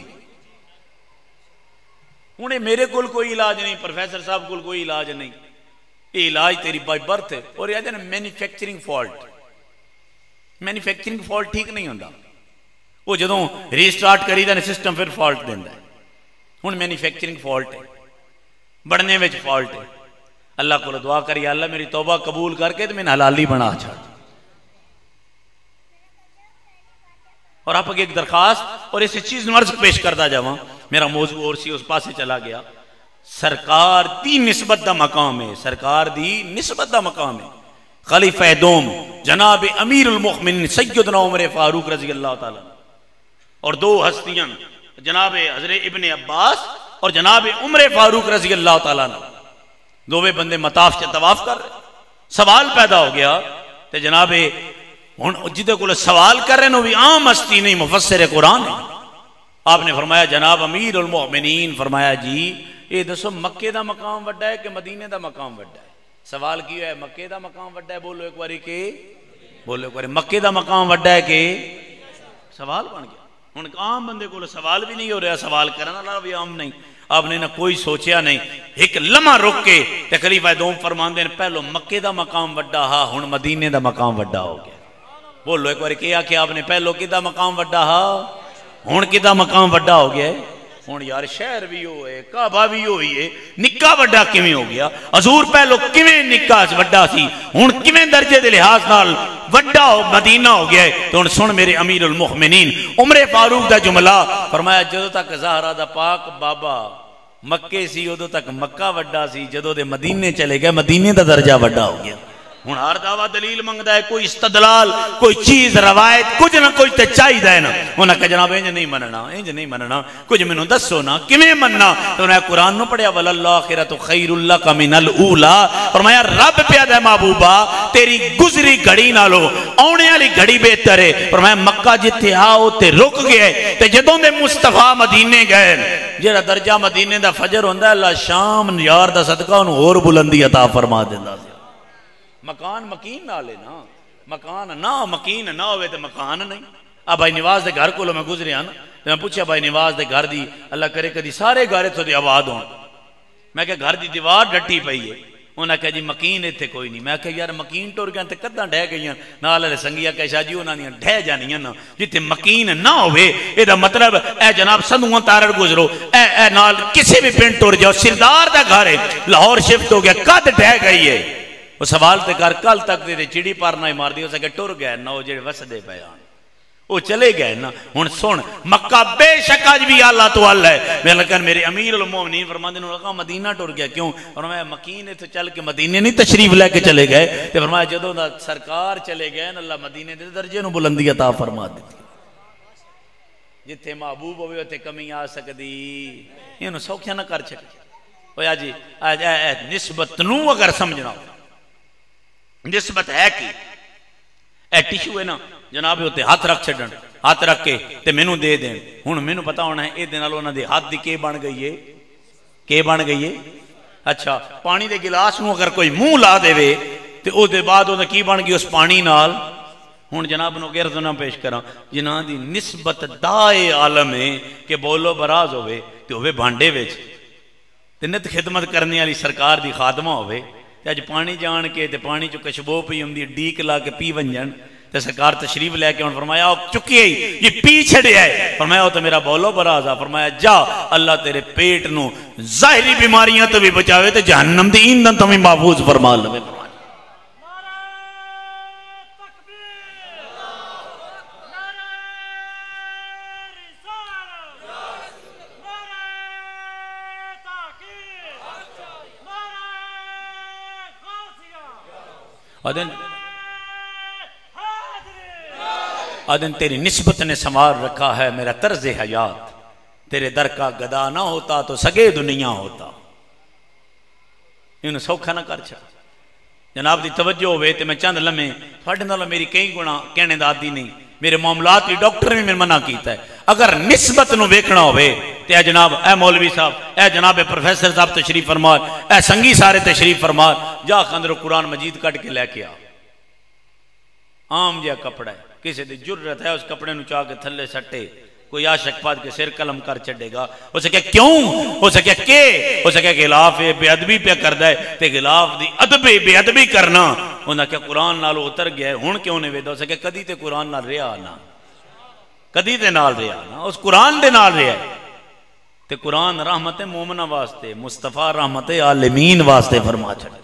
انہیں میرے کول کوئی علاج نہیں پروفیسر صاحب کول کوئی علاج نہیں یہ علاج تیری بائی برتھ ہے اور یہ ہے مینیفیکچرنگ فالٹ مینیفیکچرنگ فالٹ ٹھیک نہیں ہوندہ وہ جدوں ریسٹارٹ کری دا سسٹم پھر فالٹ دیندہ ہے ہن مینیفیکچرنگ فالٹ ہے بڑھنے وچ فالٹ ہے اللہ کو دعا کری اللہ میری توبہ قبول کر کے تو میں حلالی بنا چھاڑ اور آپ ایک درخواست اور اسی چیز نورز پیش کردہ جاواں میرا موضوع اور سی اس پاس سے چلا گیا سرکار دی نسبت دا مقام ہے سرکار دی نسبت دا مقام ہے خلیفہ دوم جناب امیر المؤمنین سیدنا عمر فاروق رضی اللہ تعالیٰ، اور دو ہستیاں جناب حضرت ابن عباس اور جناب عمر فاروق رضی اللہ تعالیٰ، دوویں بندے مطاف سے طواف کر رہے، سوال پیدا ہو گیا تے جناب ہن جدے کول سوال کر رہے نو بھی عام ہستی نہیں، مفسر قرآن ہے۔ آپ نے فرمایا جناب امیر المؤمنین، فرمایا جی یہ دسو مکے دا مقام وڈا ہے کہ مدینے دا مقام وڈا ہے؟ سوال کیا ہے مکے دا مقام وڈا ہے، بولو ایک باری کہ بولو ایک باری مکے دا مقام وڈا ہے کہ؟ سوال بن گیا۔ ہن عام بندے کو سوال بھی نہیں ہو رہا، سوال کرنا والا بھی عام نہیں۔ آپ نے نہ کوئی سوچیا نہیں، ایک لمحہ رک کے تے خلیفہ دوم فرماندے ہیں پہلو مکے دا مقام وڈا ہا، ہن مدینے دا مقام وڈا ہو گیا۔ بولو ایک باری کیا کہ آپ نے پہلو کدا مقام وڈا ہا، ہن کدا مقام وڈا ہو گیا ہے؟ ہن یار شہر بھی ہوئے، کعبہ بھی ہوئی ہے، نکا وڈا کیویں ہو گیا؟ حضور پہلو کیویں نکا وڈا سی، ہن کیویں درجے دے لحاظ نال وڈا ہو مدینہ ہو گیا ہے؟ تو ہن سن میرے امیر المؤمنین عمر فاروق دا جملہ، فرمایا جدوں تک زہرا دا پاک بابا مکے سی ادو تک مکہ وڈا سی، جدوں دے مدینے چلے گئے مدینے دا درجہ وڈا ہو گیا۔ ہن ہر دعویٰ دلیل منگدا ہے، کوئی استدلال، کوئی چیز روایت کچھ نہ کچھ تے چاہیدا ہے نا۔ انہاں کہ جناب انج نہیں مننا، انج نہیں مننا، کچھ مینوں دسو نا کیویں مننا؟ تو انہاں قرآن نو پڑھیا وللآخرۃ خیر لک من الاولی، فرمایا رب پیاد ہے محبوبہ تیری گزری گھڑی نالو آنے والی گھڑی بہتر ہے۔ فرمایا مکہ جتھے آؤ تے رک گئے تے جدوں دے مصطفیٰ مدینے گئے، جڑا درجہ مدینے دا فجر ہوندا ہے اللہ شام یار دا صدقہ انہوں اور بلندی عطا فرما دیندا سی۔ مکان مکین نہ لے نا، مکان نہ مکین نہ ہوئے تو مکان نہیں۔ اب بھائی نواز دے گھر کو میں گزریا نا، تو میں پوچھا بھائی نواز دے گھر دی اللہ کرے کدی سارے گھر اتھوں دی آباد ہون، میں کہ گھر دی دیوار ڈٹی پئی ہے، انہاں کہا جی مکین ایتھے کوئی نہیں، میں کہ یار مکین ٹر گیا تے کداں ڈہ گئیاں؟ نال والے سنگیا کہ شاہ جی انہاں دیاں ڈہ جانیاں نا، جتھے مکین نہ ہوئے اے دا مطلب اے جناب سندھواں تارڑ گزرو، اے نال کسی بھی پنڈ ٹر جاؤ، سردار دا گھر ہے لاہور شفٹ ہو گیا کد ڈہ گئی ہے؟ وہ سوال تے کر کل تک دے چڑی پار نہ مار دی، ہو سکے ٹر گئے نا وہ جڑے وسدے پے آن وہ چلے گئے نا۔ ہن سن مکہ بے شک اج بھی اللہ تو اللہ ہے، لیکن میرے امیر المومنین فرماندے نے لگا مدینہ ٹر گیا کیوں؟ فرمایا مکین تے چل کے مدینے نہیں تشریف لے کے چلے گئے، تے فرمایا جدوں دا سرکار چلے گئے نا اللہ مدینے دے درجے نو بلندی عطا فرما دتی۔ جتھے محبوب ہوئے تے کمی آ سکدی، اینو سوکھیا نہ کر چھڈ۔ اویا جی نسبت نو اگر سمجھنا ہو، نسبت ہے کی اے ٹیشو ہے نا جناب ہوتے ہاتھ رکھ چھڑن، ہاتھ رکھ کے تے مینوں دے دیں، ہن مینوں پتا ہونا ہے اے دے نال انہاں دے ہاتھ دی کی بن گئی ہے، کی بن گئی ہے؟ اچھا پانی دے گلاس نو اگر کوئی منہ لا دے وے تے او دے بعد او کی بن گئی اس پانی نال؟ ہن جناب نو غیرت نہ پیش کراں جنہاں دی نسبت دائے عالم ہے کہ بولو براز ہوئے تے ہوئے بھانڈے وچ تے نت خدمت کرنے والی سرکار دی خادمہ ہوئے تے اج پانی جان کے تے پانی چو کشبو پی ہوندی ڈیک لا کے پی ونجن تے سرکار تشریف لے کے فرمایا چکی ہے یہ پی چھڑیا ہے، فرمایا او تو میرا بولو برازا، فرمایا جا اللہ تیرے پیٹ نو ظاہری بیماریاں تو بھی بچاوے تے جہنم دی ایندھن تو بھی محفوظ فرما لوے۔ آدن تیری نسبت نے سنوار رکھا ہے میرا طرز حیات، تیرے در کا گدا نہ ہوتا تو سگے دنیا ہوتا۔ انہوں سوکھا نہ کر چھا جناب دی توجہ ہوئے تے میں چند لمحے تھوڑے نالوں میری کئی گنا کہنے دادی نہیں، میرے معاملات کی ڈاکٹر نے میرے منع کیتا ہے۔ اگر نسبت نو ویکھنا ہوئے تے اے جناب اے مولوی صاحب، اے جناب پروفیسر صاحب تشریف فرمان، اے سنگی سارے تشریف فرمان، جا خندر قرآن مجید کٹ کے لے کے آ۔ عام جہا کپڑا ہے، کسی دی جرت ہے اس کپڑے نو چاہ کے تھلے سٹے، کوئی عاشق پاد کے سر قلم کر چھڑے گا، ہو سکے کیوں، ہو سکے کہ ہو سکے غلاف بے ادبی پہ کر دے تے غلاف دی ادبی بے ادبی کرنا انہاں کہ قرآن نال اتر گیا ہے، ہن کیوں نہیں ویدا؟ ہو سکے کدی تے قرآن نال رہا نہ، کدی تے نال رہا نہ، اس قرآن دے نال رہا ہے تے قرآن رحمت مومنہ واسطے، مصطفیٰ رحمت عالمین واسطے فرما چھڑے۔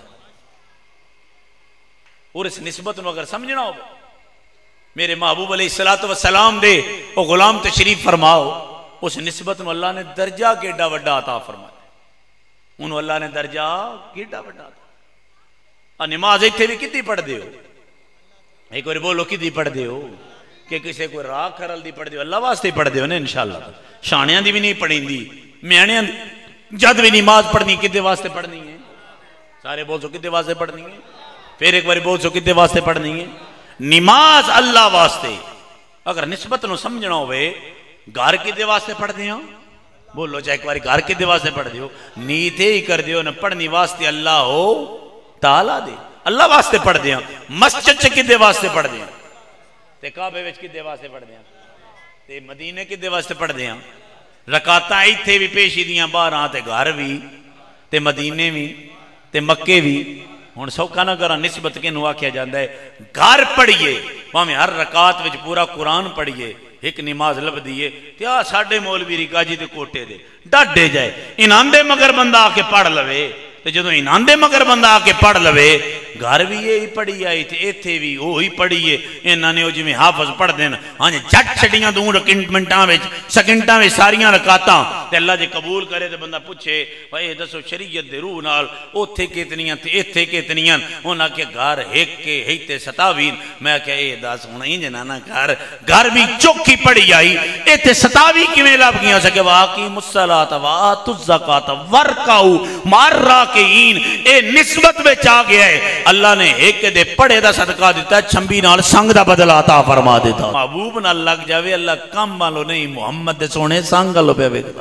اور اس نسبت نو اگر سمجھنا ہو میرے محبوب علیہ السلام دے او غلام تشریف فرماؤ، اس نسبت نو اللہ نے درجہ کیڈا وڈا عطا فرمایا، انہوں اللہ نے درجہ کیڈا وڈا عطا۔ نماز اتنے بھی کتنی پڑھ دے ہو؟ ایک بار بولو کتنی پڑھ دے ہو؟ کہ کسی کوئی راہ کھرل دی پڑھ دے ہو؟ اللہ واسطے پڑھ دے ہو نا انشاءاللہ. شانیاں دی بھی نہیں پڑھیں دی، میانیاں جد بھی نماز پڑھنی کدے واسطے پڑھنی ہے؟ سارے بول سو کدے واسطے پڑھنی ہے؟ پھر ایک بار بول سو کدے واسطے پڑھنی ہے؟ نماز اللہ واسطے. اگر نسبت نو سمجھنا ہوئے گھر کدے واسطے پڑھ دے ہو؟ بولو چاہے ایک بار گھر کدے واسطے پڑھ دے ہو؟ نیتے ہی کر دے ہو نہ پڑھنی واسطے اللہ ہو تعالیٰ دے، اللہ واسطے پڑھ دے ہو. مسجد چ کدے واسطے پڑھ دے ہو؟ تے کعبے وچ کدے واسطے پڑھ دے ہو؟ تے مدینے کدے واسطے پڑھ دے ہو؟ رکعتاں ایتھے بھی پیشی دیاں باہراں تے گھر بھی تے مدینے بھی تے مکے بھی. ہن سوکھا نہ کرا نسبت کینوں آکھیا جاندا ہے گھر پڑھیے بھاویں ہر رکعت وچ پورا قرآن پڑھیے ایک نماز لب دیئے تے آ ساڈے مولوی ریکا جی دے کوٹے دے ڈاڈے جائے انہاں دے مگر بندہ آ کے پڑھ لوے تے جدوں انہاں دے مگر بندہ آ کے پڑھ لوے گھر بھی یہی پڑھی آئی تے ایتھے بھی وہی پڑھیے انہاں نے او جویں حافظ پڑھ دین ہاں جٹ چھڈیاں دوں منٹاں وچ سیکنڈاں وچ ساریاں رکعتاں تے اللہ جے قبول کرے تے بندہ پوچھے بھائی دسو شریعت دے روح نال اوتھے کتنیاں تے ایتھے کتنیاں؟ انہاں کہ گھر ایک کے ہیتے 27. میں کہ اے دس ہن انج نہ گھر بھی چوکھی پڑھی آئی ایتھے 27 کیویں لب گیاں؟ سکے واقیم الصلاۃ وآتوا الزکاۃ وارکعوا مع الراکعین. اے نسبت وچ آ گیا ہے. اللہ نے ایک دے پڑھے دا صدقہ دیتا ہے، چھمبی نال سنگ دا بدل عطا فرما دیتا. محبوب نال لگ جاوے اللہ کم والو نہیں، محمد دے سونے سنگ والو پہ ویکھدا.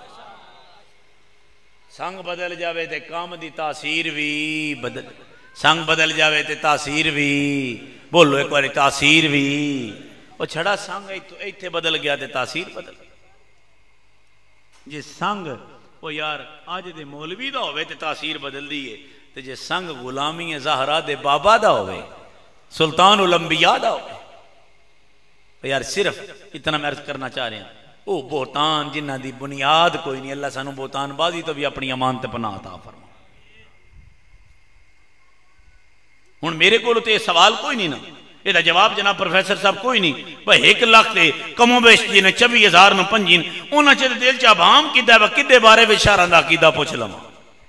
سنگ بدل جاوے تے کام دی تاثیر بھی بدل، سنگ بدل جاوے تے تاثیر بھی، بولو ایک باری تاثیر بھی. وہ چھڑا سنگ ایتھے بدل گیا تے تاثیر بدل جی سنگ وہ یار آج دے مولوی دا ہوئے تے تاثیر بدل دیئے تے جے سنگ غلامی زہرا دے بابا دا ہوئے سلطان الانبیاء دا ہوئے. یار صرف اتنا میں عرض کرنا چاہ رہے ہیں او بہتان جنہ دی بنیاد کوئی نہیں، اللہ سانو بہتان بازی تو بھی اپنی امان تے پناہ عطا فرما. ہن میرے کو تے سوال کوئی نہیں نا، یہ دا جواب جناب پروفیسر صاحب کوئی نہیں. بھئی 1 لاکھ تے کموں بیش جی نے 24,000 نو 5 انہاں چے دل چا بھام کیتا ہے کدے بارے وچاراں دا عقیدہ پوچھ لواں.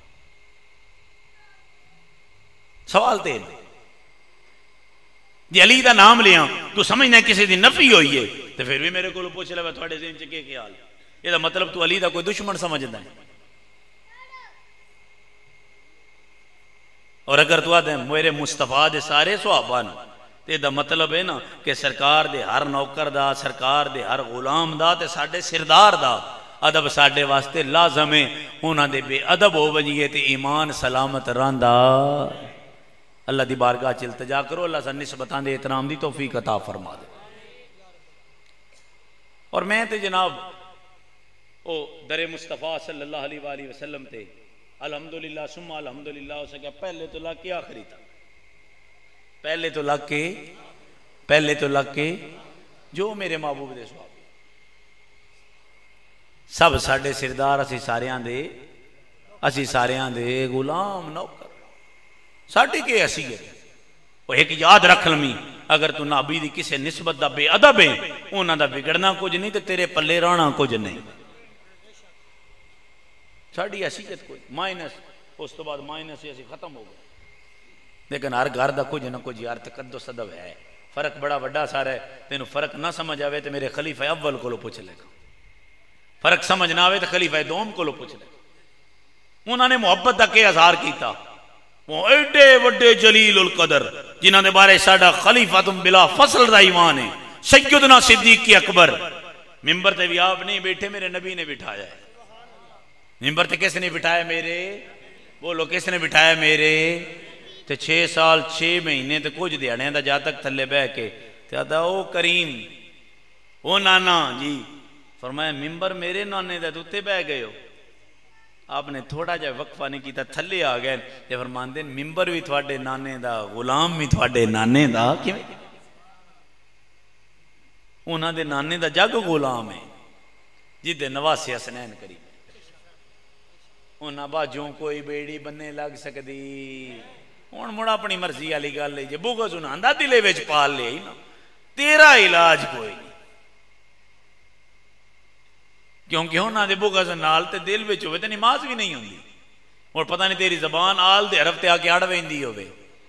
سوال تے جی علی دا نام لیاں تو سمجھنا کسی دی نفی ہوئی ہے تو پھر بھی میرے کو پوچھ لے تھوڑے ذہن چ کیا خیال؟ یہ دا مطلب تو علی دا کوئی دشمن سمجھدا ہے. اور اگر تو آدھے میرے مصطفیٰ دے سارے صحابہ نے تے دا مطلب ہے نا کہ سرکار دے ہر نوکر دا، سرکار دے ہر غلام دا تے ساڈے سردار دا ادب ساڈے واسطے لازم ہے. انہاں دے بے ادب ہو ونجے تے ایمان سلامت رہندا. اللہ دی بارگاہ چ التجا کرو اللہ سا نسبتاں دے احترام دی توفیق عطا فرما دے. اور میں تے جناب او در مصطفیٰ صلی اللہ علیہ وآلہ وسلم تے الحمدللہ ثم الحمدللہ ہو سکیا پہلے تو لگ کے آخری تک، پہلے تو لگ کے جو میرے محبوب دے صحابہ سب ساڈے سردار اسی ساریاں دے غلام نوکر ساڈی کی حیثیت ہے. وہ ایک یاد رکھ لمی اگر تو نبی دی کسے نسبت دا بے ادب ہے انہاں دا بگڑنا کچھ نہیں تے تیرے پلے رہنا کچھ نہیں. ساڈی حیثیت کوئی مائنس اس تو بعد مائنس ہی اسی ختم ہو گئے. لیکن ہر گھر دا کچھ نہ کچھ یار تقدس ادب ہے. فرق بڑا وڈا سارا ہے. تینوں فرق نہ سمجھ آوے تو میرے خلیفہ اول کو پوچھ لے گا. فرق سمجھ نہ آوے تو خلیفہ دوم کو پوچھ لے گا. انہوں نے محبت دا کے اظہار کیتا. وہ ایڈے وڈے جلیل القدر جنہوں نے بارے ساڈا خلیفہ تم بلا فصل دا ایمان ہے سیدنا صدیق اکبر. ممبر تے بھی آپ نہیں بیٹھے میرے نبی نے بٹھایا ہے. ممبر تے کس نے بٹھایا میرے؟ بولو کس نے بٹھایا میرے؟ تے 6 سال 6 مہینے تے کچھ دیاڑیاں دا جا تک تھلے بہ کے تے آدھا او کریم او نانا جی فرمایا ممبر میرے نانے دا تے بہ گئے ہو. آپ نے تھوڑا جا وقفہ نہیں کیتا تھلے آ گئے تے فرماندے ممبر بھی تھوڑے نانے دا غلام بھی تھوڑے نانے دا کیویں؟ انہاں دے نانے دا جگ غلام ہے جدے نواسے حسنین کریم انہاں باجوں کوئی بیڑی بننے لگ سکدی. ہن مڑا اپنی مرضی والی گل ہے جے بغض انہاں دا دلے وچ پال لے نا تیرا علاج کوئی نہیں کیونکہ انہاں دے بغض نال تے دل وچ ہوے تے نماز بھی نہیں ہوندی. اور پتہ نہیں تیری زبان آل دے حرف تے آ کے اڑ ویندی ہوے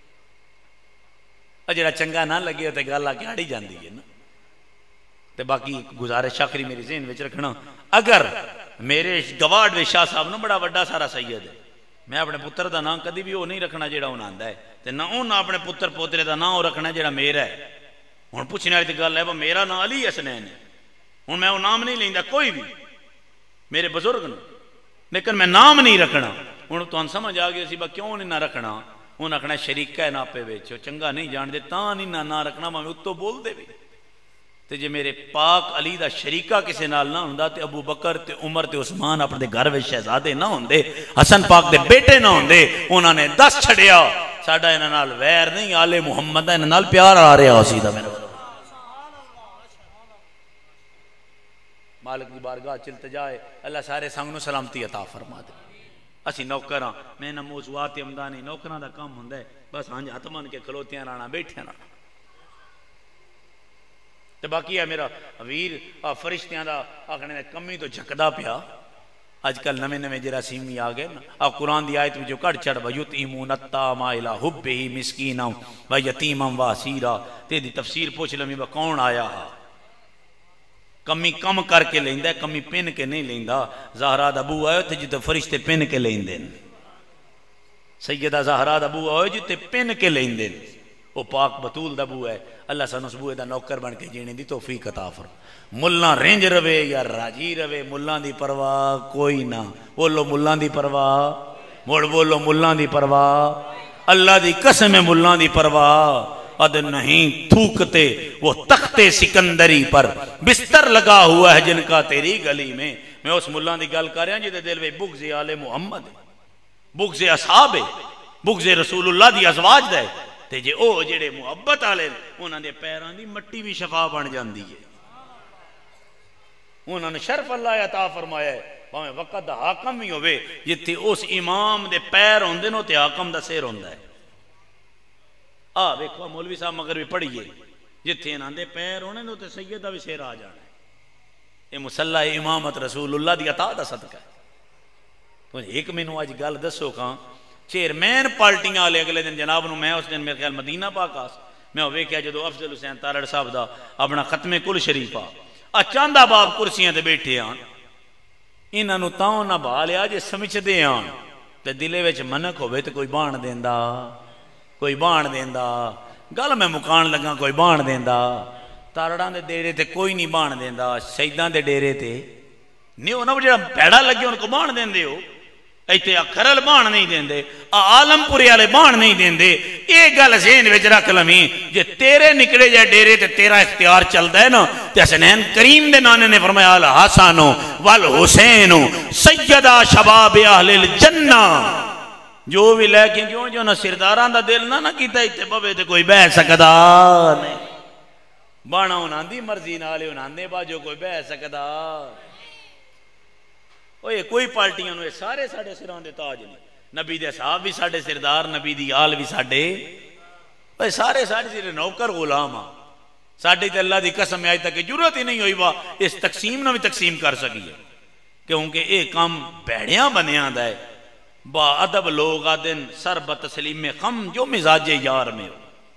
جڑا چنگا نہ لگے تو گل آ کے اڑ ہی جاندی ہے نا. تے باقی گزارش آخری میری ذہن وچ رکھنا، اگر میرے گواڑ وے شاہ صاحب نو بڑا وڈا سارا سید ہے، میں اپنے پتر دا نام کدی بھی وہ نہیں رکھنا جڑا انہاں آندا ہے، تے نہ انہاں اپنے پتر پوترے دا نام وہ رکھنا جڑا میرا ہے. ہن پوچھنے والی تے گل ہے میرا نام علی حسنین ہے، ہن میں وہ نام نہیں لیندا کوئی بھی میرے بزرگ نے، لیکن میں نام نہیں رکھنا. ہن تانوں سمجھ آ گئی سی با کیوں نہیں نہ رکھنا. انہاں آکھنا شریکہ ہے ناپے وچ چنگا نہیں جان دے تاں نہیں نہ رکھنا، میں اتوں بول دے وی. تے جے میرے پاک علی دا شریکہ کسے نال نہ ہوندا تے ابو بکر تے عمر تے عثمان اپنے گھر وچ شہزادے نہ ہوندے، حسن پاک دے بیٹے نہ ہوندے، انہاں نے دس چھڑیا. ساڈا انہاں نال ویر نہیں، آل محمد دا انہاں نال پیار آ رہا سی. دا میرے مالک دی بارگاہ چلتجا ہے، اللہ سارے سنگ نو سلامتی عطا فرما دے. اسی نوکر ہاں، میں نہ موضوعات امدانی نوکراں دا کام ہوندا ہے، بس ہنج ہاتھ من کے کھلوتیاں رہنا بیٹھے رہنا. تو باقی ہے میرا ویر فرشتیاں دا آخنے کمی تو جھکدا پیا. اج کل نویں نویں جراثیمی آ گئے نا. قرآن دی آیت وچ کڑ چڑ وَيُطْعِمُونَ الطَّعَامَ إِلَىٰ حُبِّهِ مِسْكِينًا وَيَتِيمًا وَأَسِيرًا. تے دی تفسیر پوچھ لمی با کون آیا ہا. کمی کم کر کے لیندا ہے، کمی پن کے نہیں لیندا. زہرا دا ابو آئے تے جتے فرشتے پن کے لیندے. سیدہ زہرا دا ابو آئے جتے پن کے لیندے. وہ پاک بطول دا ابو ہے. اللہ سانو سبوے دا نوکر بن کے جینے دی توفیق عطا فرما. ملہ رینج روے یا راجی روے، ملہ دی پرواہ کوئی نہ. بولو ملہ دی پرواہ، موڑ بولو ملہ دی پرواہ. اللہ دی قسم ہے ملہ دی پرواہ اد نہیں تھوکتے وہ تخت سکندری پر بستر لگا ہوا ہے جن کا تیری گلی میں. میں اس ملہ دی گل کر رہا ہوں جدے دل میں بغض آل محمد ہے، بغض اصحاب ہے، بغض رسول اللہ دی ازواج دے. تے جے او جڑے محبت والے انہاں دے پیراں دی مٹی بھی شفا بن جاندی ہے. انہاں نے شرف اللہ عطا فرمایا ہے، بھاویں وقت حاکم ہی ہوے جتھے اس امام دے پیر ہوندے نو تے حاکم دا سر ہوندا ہے. ویکھو مولوی صاحب مگر بھی پڑھیے جتھے انہاں دے پیر ہونے نو تے سید دا بھی سر آ جانا ہے. اے مصلی امامت رسول اللہ دی عطا دا صدقہ ہے. تو ایک مینوں اج گل دسو کہاں چیئرمین پارٹیاں والے اگلے دن جناب نو میں اس دن میرے خیال مدینہ پاک میں ویکھیا جدو افضل حسین تارڑ صاحب دا اپنا ختم کل شریف چاندہ باب کرسیاں تے بیٹھے آن. انہاں نو تاں نہ بھا لیا جے سمجھدے آن تے دلے وچ منک ہوے تے کوئی بان دیندا، کوئی بان دیندا. گل میں مکان لگا کوئی بان دیندا. تارڑاں دے ڈیرے تے کوئی نہیں بان دیندا، شہیداں دے ڈیرے تے نہیں انہاں جڑا پیڑا لگے ان کو بان دیندے ہو. ایتھے کھرل بان نہیں دیندے، عالم پورے والے بان نہیں دیندے. یہ گل ذہن وچ رکھ لویں جے تیرے نکلے جائے ڈیرے تے تیرا اختیار چلدا ہے نا تے حسنین کریم دے نانے نے فرمایا الحسن والحسین سیدا شباب اہل الجنہ. جو بھی لے کے کیوں جو نہ سرداراں دا دل نہ کیتا ایتھے بوے تے کوئی بہ سکدا نہیں. بانا انہاں دی مرضی نال انہاں دے باجو کوئی بہ سکدا. کوئی پارٹیاں نو سارے ساڈے سراں دے تاج نے. نبی دے صاحب بھی ساڈے سردار، نبی دی آل بھی ساڈے، سارے ساڈے سارے نوکر غلام ہاں. ساڈے تے اللہ دی قسم اج تک ضرورت ہی نہیں ہوئی وا اس تقسیم نو بھی تقسیم کر سکیے، کیونکہ اے کام بھڑیاں بنیاں دا ہے. با ادب لوگ آدن سر بتسلیم خم جو مزاج یار میں.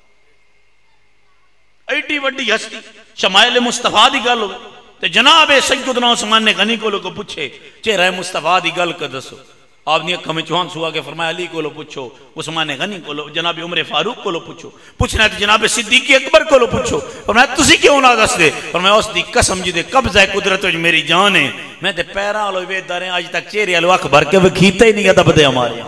ایڈی وڈی ہستی شمائل مصطفیٰ دی گل ہو تے جناب سیدنا عثمان نے غنی کو پوچھے چہرہ مصطفیٰ دی گل کر دسو. آپ نے اکھا میں چوہان سوا کے فرمایا علی کو پوچھو، عثمان غنی کو جناب عمر فاروق کو پوچھو، پوچھنا ہے جناب صدیق اکبر کو پوچھو. فرمایا تسی کیوں نہ دس دے؟ فرمایا اس دی قسم جی دے قبضہ قدرت وچ میری جان ہے. میں تے پیراں والو ویکھدا رہیا اج تک چہرے والو اکھ بھر کے وکھیتا ہی نہیں ادب دے ہمارے.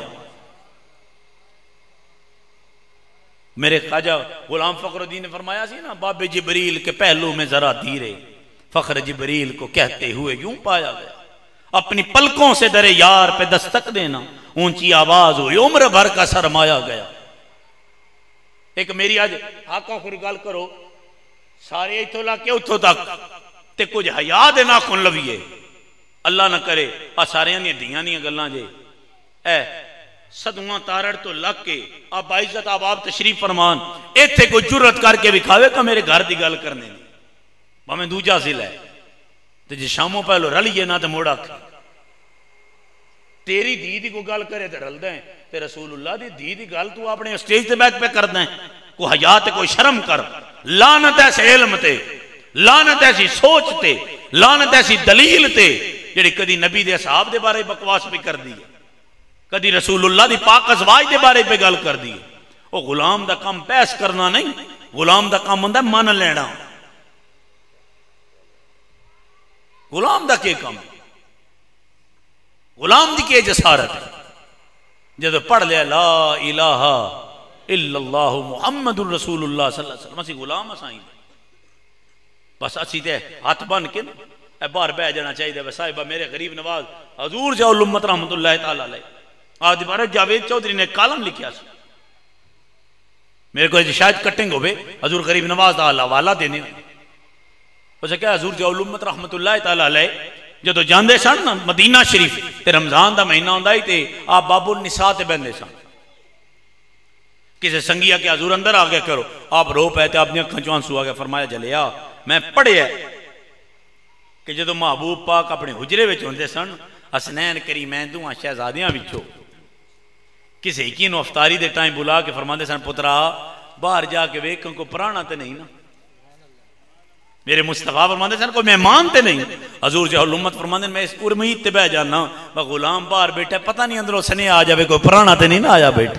میرے خواجہ غلام فخر الدین نے فرمایا سی نا باب جبریل کے پہلو میں ذرا دھیرے فخر جبریل کو کہتے ہوئے یوں پایا گیا. اپنی پلکوں سے درے یار پہ دستک دینا، اونچی آواز ہوئی عمر بھر کا سرمایا گیا. ایک میری آج آقا پھر گل کرو سارے اتھو لا کے اتھو تک تے کچھ حیا دے ناخن لویے اللہ نہ کرے سارے دیاں دیاں گلاں جے اے صدواں تارڑ تو لگ کے آپ باعزت آپ تشریف فرمان ایتھے کوئی جرت کر کے بکھاوے کہ میرے گھر دی گل کرنے میں دوجا ضلع ہے تے جے شاموں پہلو رلیے نہ تے موڑا کھا تیری دی دی کو گل کرے تے رل دیں تے رسول اللہ دی دی گل تو اپنے اسٹیج تے بیٹھ پہ کر دیں کو حیات کوئی شرم کر. لعنت ایسے علم تے، لعنت ایسی سوچ تے، لعنت ایسی دلیل تے جڑی کدی نبی دے اصحاب دے بارے بکواس پہ کر دی، کدی رسول اللہ دی پاک ازواج دے بارے پہ گل کر دی. وہ غلام دا کام پیس کرنا نہیں، غلام دا کام ہوندا من لینا. غلام دا کی کام؟ غلام دی کی جسارت ہے؟ جدو پڑھ لیا لا الہ الا اللہ محمد الرسول اللہ صلی اللہ علیہ وسلم، اسی غلام اسائیں بس. اسی تے ہاتھ بن کے اے باہر بہ جانا چاہیے. صاحبہ میرے غریب نواز حضور ضیاء الامت رحمۃ اللہ تعالی علیہ آج بارے جاوید چودھری نے کالم لکھیا سی، میرے کو شاید کٹنگ ہوئے حضور غریب نواز دا حوالہ دینے. اسے کہا حضور ضیاء الامت رحمۃ اللہ تعالی علیہ جدو جاندے سن مدینہ شریف تے رمضان دا مہینہ ہوندا ہی تے آپ باب النساء تے بہندے سن. کسی سنگیا کہ حضور اندر آ گیا کرو، آپ رو پے تے اپنی اکھاں چوں آنسو آ گیا. فرمایا جلیا میں پڑھیا کہ جدو محبوب پاک اپنے حجرے وچ ہوندے سن حسنین کریمین دوہاں شہزادیاں وچوں کسی کی نو افطاری دے ٹائم بلا کے فرماندے سن پترا باہر جا کے ویکھاں کو پرانا تے نہیں نا. میرے مصطفیٰ فرماندے سن کوئی مہمان تے نہیں. حضور ضیاء الامت فرماندے میں اس امید تے بہ جانا غلام باہر بیٹھا پتہ نہیں اندروں سنے آ جاوے کوئی پرانا تے نہیں نا آیا بیٹھا.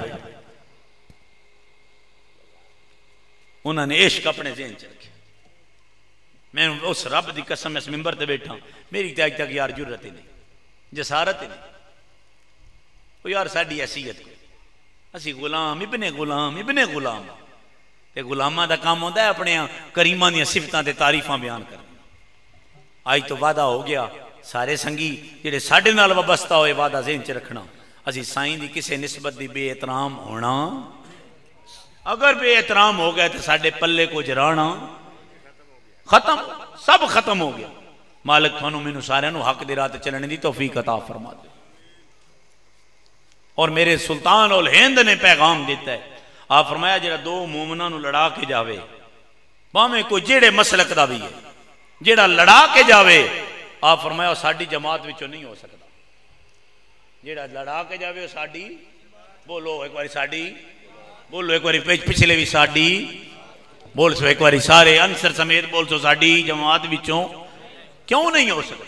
انہوں نے عشق اپنے ذہن چ رکھے. میں اس رب دی قسم اس ممبر تے بیٹھا میری تے اج تک یار جرت ہی نہیں، جسارت ہی نہیں. وہ یار ساڈی حیثیت اسی غلام ابن غلام تے غلاماں دا کام ہوندا ہے اپنے کریماں دی صفتاں تے تعریفاں بیان کرنا. اج تو وعدہ ہو گیا سارے سنگی جڑے ساڈے نال وابستہ ہوئے وعدہ ذہن چ رکھنا اسی سائیں دی کسے نسبت دی بے احترام ہونا. اگر بے احترام ہو گئے تو ساڈے پلے کو جرانا ختم، سب ختم ہو گیا. مالک تھانوں مینوں سارے نو حق دی راہ تے چلنے دی توفیق عطا فرما دے. اور میرے سلطان الہند نے پیغام دیتا ہے، آپ فرمایا جڑا دو مومناں نو لڑا کے جاوے باویں کوئی جیڑے مسلک دا بھی ہے جیڑا لڑا کے جاوے آپ فرمایا ساڈی جماعت وچوں نہیں ہو سکتا. جیڑا لڑا کے جاوے ساڈی، بولو ایک باری ساڈی، بولو ایک باری پچھلے بھی ساڈی، بول سو ایک باری سارے انصر سمیت بول سو ساڈی جماعت وچوں کیوں نہیں ہو سکتا.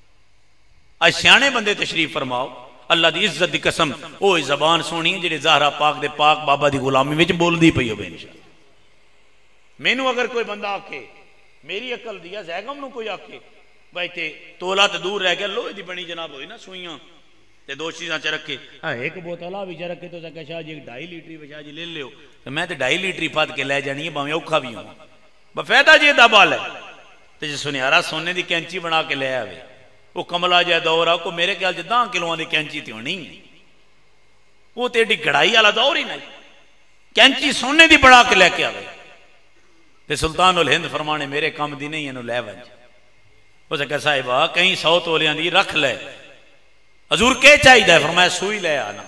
اج سیانے بندے تشریف فرماؤ. اللہ دی عزت دی قسم او زبان سونی ہے جڑی زہرا پاک دے پاک بابا دی غلامی وچ بول دی پئی ہوے. انشاءاللہ مینوں اگر کوئی بندہ آکھے میری عقل دیا زیگم نو کوئی آکھے بھائی تے تولا تے دور رہ گیا لوہے دی بنی جناب ہوئی نا سوئیاں تے دو چیزاں چ رکھے ایک بوتل آ وچ رکھے تو کہ شاہ جی 2.5 لیٹر شاہ جی لے لیو تے میں تے 2.5 لیٹر پد کے لے جانی ہے باویں اوکھا بھی ہوں بفائدہ جی دا بال ہے. تے جے سنیارا سونے دی کینچی بنا کے لے آوے وہ کملا جائے دور آ کو میرے خیال 10 کلوؤں دی کینچی تے ہونی وہ تے ایڈی گڑائی والا دور ہی نہیں. کینچی سونے دی بنا کے لے کے آوے تے سلطان الہند فرمانے میرے کام دی نہیں اینو لے ونج. اسے کہ صاحبہ کہیں 100 تولیاں دی رکھ لے. حضور کے چاہیے؟ فرمایا سوئی لے آنا.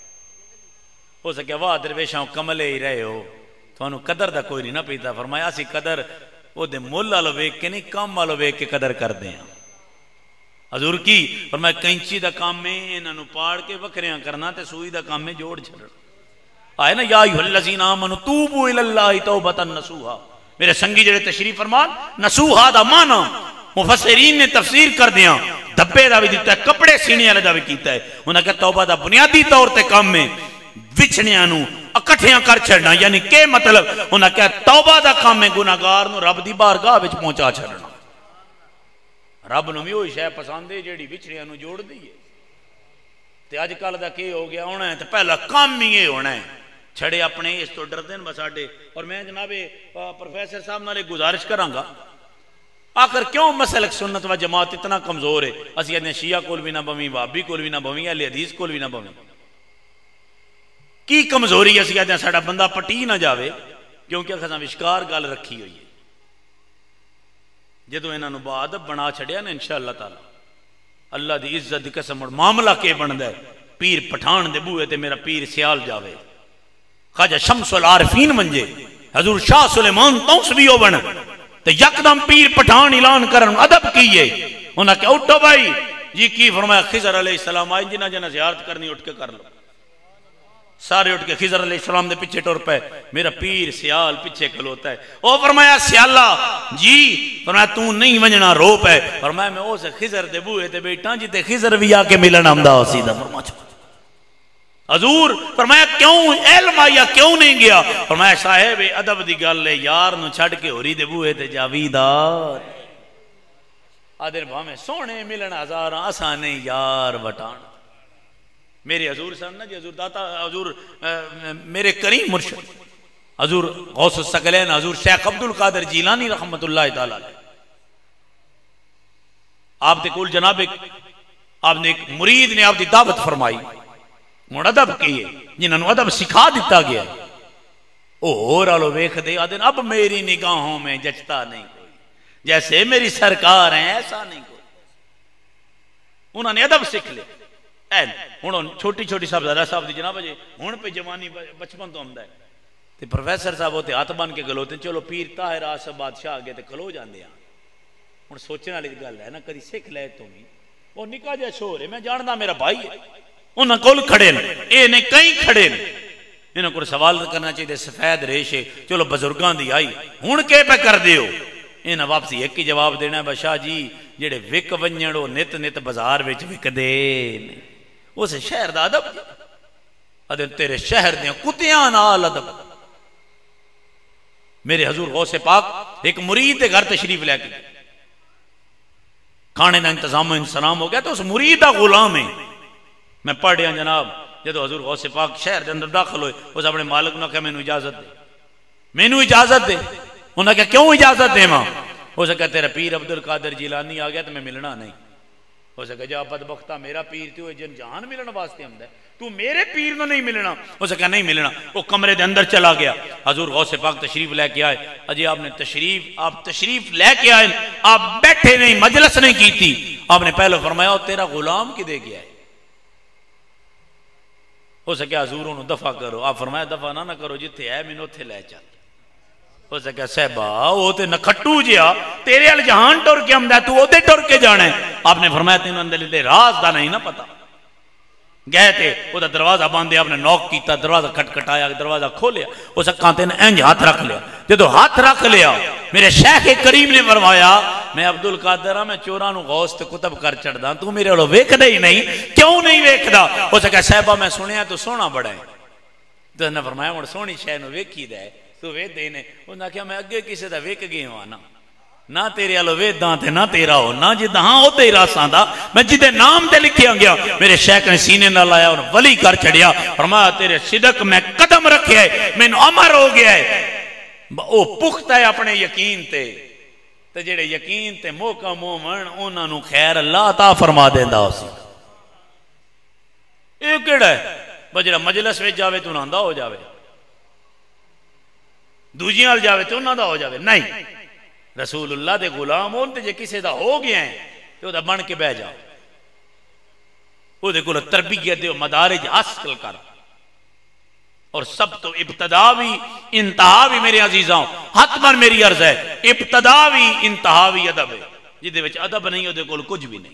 اسے کہ واہ درویشاں کملے ہی رہے ہو تھانوں قدر دا کوئی نہیں نہ پیتا. فرمایا اسی قدر وہ دے مول والو ویکھ کے نہیں کام والو ویکھ کے قدر کر دیں. حضور کی فرمایا کینچی دا کام میں انہاں نو پاڑ کے وکھریاں کرنا تے سوئی دا کام میں جوڑ چھڑنا. آئے نا یا ایھا الذین آمنوا توبوا الی اللہ توبۃ نصوحا. میرے سنگی جڑے تشریف فرمان نصوحا دا معنی مفسرین نے تفسیر کر دیاں دبے دا بھی دیتا ہے کپڑے سینے والے دا بھی کیتا ہے. انہاں کہ توبہ دا بنیادی طور تے کام میں وچھڑیاں نو اکٹھیاں کر چھڑنا یعنی کہ مطلب انہاں کہ توبہ دا کام میں گناہگار نو رب دی بارگاہ وچ پہنچا چھڑنا. رب نو بھی وہی شے پسند ہے جیڑی وچھڑیاں نو جوڑ دی ہے. تے اج کل دا کی ہو گیا ہونا ہے تے پہلا کام ہی یہ ہونا ہے چھڑے اپنے اس تو ڈردے بس ساڈے. اور میں جناب پروفیسر صاحب نال گزارش کراں گا آخر کیوں مسلک سنت و جماعت اتنا کمزور ہے؟ اسی ادنے شیعہ کول بھی نہ بویں وہابی کول بھی نہ بویں اہل حدیث کول بھی نہ بویں. کی کمزوری اسی ادنے ساڈا بندہ پٹی نہ جاوے کیونکہ اساں وشکار گل رکھی ہوئی ہے. جدو انہاں نو باادب بنا چھڑیا نا انشاءاللہ تعالی اللہ دی عزت دی قسم اور معاملہ کے بندا ہے پیر پٹھان دے بوئے تے میرا پیر سیال جاوے خواجہ شمس العارفین منجے حضور شاہ سلیمان توسوی ہو بن تے یکدم پیر پٹھان اعلان کرن ادب کیے. انہاں کہ اٹھو بھائی جی کی فرمایا خضر علیہ السلام آئے جنہ جنہ زیارت کرنی اٹھ کے کر لو. سارے اٹھ کے خضر علیہ السلام دے پیچھے ٹر پے. میرا پیر سیال پیچھے کھلوتا ہے. او فرمایا سیالہ جی. فرمایا تو نہیں ونجنا رو پے. فرمایا میں اس خضر دے بوئے تے بیٹھا جتے خضر بھی آ کے ملن آمدہ ہو سیدھا. فرمایا حضور فرمایا کیوں علم آیا کیوں نہیں گیا؟ فرمایا صاحب ادب دی گل ہے یار نو چھڑ کے ہوری دے بوئے تے جاویدار آدھر بھامے سونے ملن ہزاراں آسانے یار وٹان. میرے حضور سن نا جی حضور داتا حضور میرے کریم مرشد حضور غوث الثقلین حضور شیخ عبد القادر جیلانی رحمت اللہ تعالیٰ آپ دے کول جناب آپ نے ایک مرید نے آپ دی دعوت فرمائی مڑ ادب کیے جنہوں نے ادب سکھا دیتا گیا. اور آلو ویکھ دے آدھن اب میری نگاہوں میں جچتا نہیں کوئی جیسے میری سرکار ہیں ایسا نہیں کوئی. انہوں نے ادب سکھ لے. ہوں چھوٹی چھوٹی صاحبزادہ صاحب دی جناب جی ہوں پہ جوانی بچپن تو آمدہ ہے تے پروفیسر صاحب ہوتے ہاتھ بن کے گلوتے چلو پیر طاہر آصف بادشاہ آگے تے کھلو جاندے ہیں. ہوں سوچنے والی گل ہے نا کدی سکھ لے تو بھی وہ نکا جا شور ہے میں جاندا میرا بھائی ہے انہاں کول کھڑے نے اے نے کئی کھڑے نے انہاں کو سوال کرنا چاہیے سفید ریش ہے چلو بزرگاں دی آئی ہوں کے پہ کر دیو. انہاں واپسی ایک ہی جواب دینا ہے بادشاہ جی جڑے وک ونجڑو نت نت بازار وچ وک دے اس شہر دا ادب ادب تیرے شہر دیا کتیاں نال ادب. میرے حضور غوث پاک ایک مرید دے گھر تشریف لے کے کھانے دا انتظام و انسلام ہو گیا تو اس مرید دا غلام ہے. میں پڑھ رہا جناب جدو حضور غوث پاک شہر دے اندر داخل ہوئے اس اپنے مالک نے کہا مینوں اجازت دے مینوں اجازت دے. انہوں نے کہا کیوں اجازت دے ماں؟ اس نے کہا تیرا پیر عبد القادر جیلانی آ گیا تو میں ملنا نہیں. اس نے کہا جا بدبختہ میرا پیر تو جن جہان ملن واسطے آمدا ہے تو میرے پیر نو نہیں ملنا. اس نے کہا نہیں ملنا. وہ کمرے دے اندر چلا گیا. حضور غوث پاک تشریف لے کے آئے. اجی آپ نے تشریف لے کے آئے آپ بیٹھے نہیں مجلس نہیں کی تھی. آپ نے پہلے فرمایا تیرا غلام کی دے گیا ہے. اس نے کہا حضور انہوں دفع کرو. آپ فرمایا دفع نہ کرو جتھے ہے مینوں اوتھے لے چل. اس نے کہا صاحبہ وہ تے نکھٹو جیا تیرے ال جہان ٹر کے آمدا تو اودے ٹر کے جانا ہے. آپ نے فرمایا تینوں اندر دے راز دا نہیں نہ پتا. گئے تھے وہ دروازہ باندھے آپ نے نوک کیتا دروازہ کھٹکھٹایا دروازہ کھولیا. اس اکاں تے انج ہاتھ رکھ لیا. جدو ہاتھ رکھ لیا میرے شیخ کریم نے فرمایا میں عبد القادر ہاں میں چوراں نو غوث تے کتب کر چڑھدا تو میرے والو ویکھدا ہی نہیں کیوں نہیں ویکھدا؟ اس نے کہا صاحبہ میں سنیا تو سونا بڑا ہے. تو اس نے فرمایا ہن سونی شے نو ویکھی دا ہے تو وے دینے. انہوں نے کہا میں اگے کسی دا ویک گئی ہوں نہ تیرے آلو ویداں تے نہ تیرا ہو نہ جدہ ہاں ہوتے ہی راساں دا میں جدے نام تے لکھیا گیا. میرے شیخ نے سینے نہ لایا اور ولی کر چڑھیا. فرمایا تیرے صدق میں قدم رکھے ہے میں عمر ہو گیا ہے. او پختہ ہے اپنے یقین تے جڑے یقین تے موقع مومن انہاں نو خیر اللہ عطا فرما دیندا اسی. اے کیڑا ہے بجڑا مجلس وچ جاوے تو ناندا ہو جاوے دوجیاں ال جاوے تو انہاں دا ہو جاوے نہیں. رسول اللہ دے غلام ہون تے جے کسے دا ہو گیا ہے تو دا بن کے بہ جاؤ او دے کول تربیت دے مدارج حاصل کر. اور سب تو ابتداوی انتہاوی میرے عزیزاں حتماً میری عرض ہے ابتداوی انتہاوی ادب ہے. جدے وچ ادب نہیں او دے کول کچھ بھی نہیں.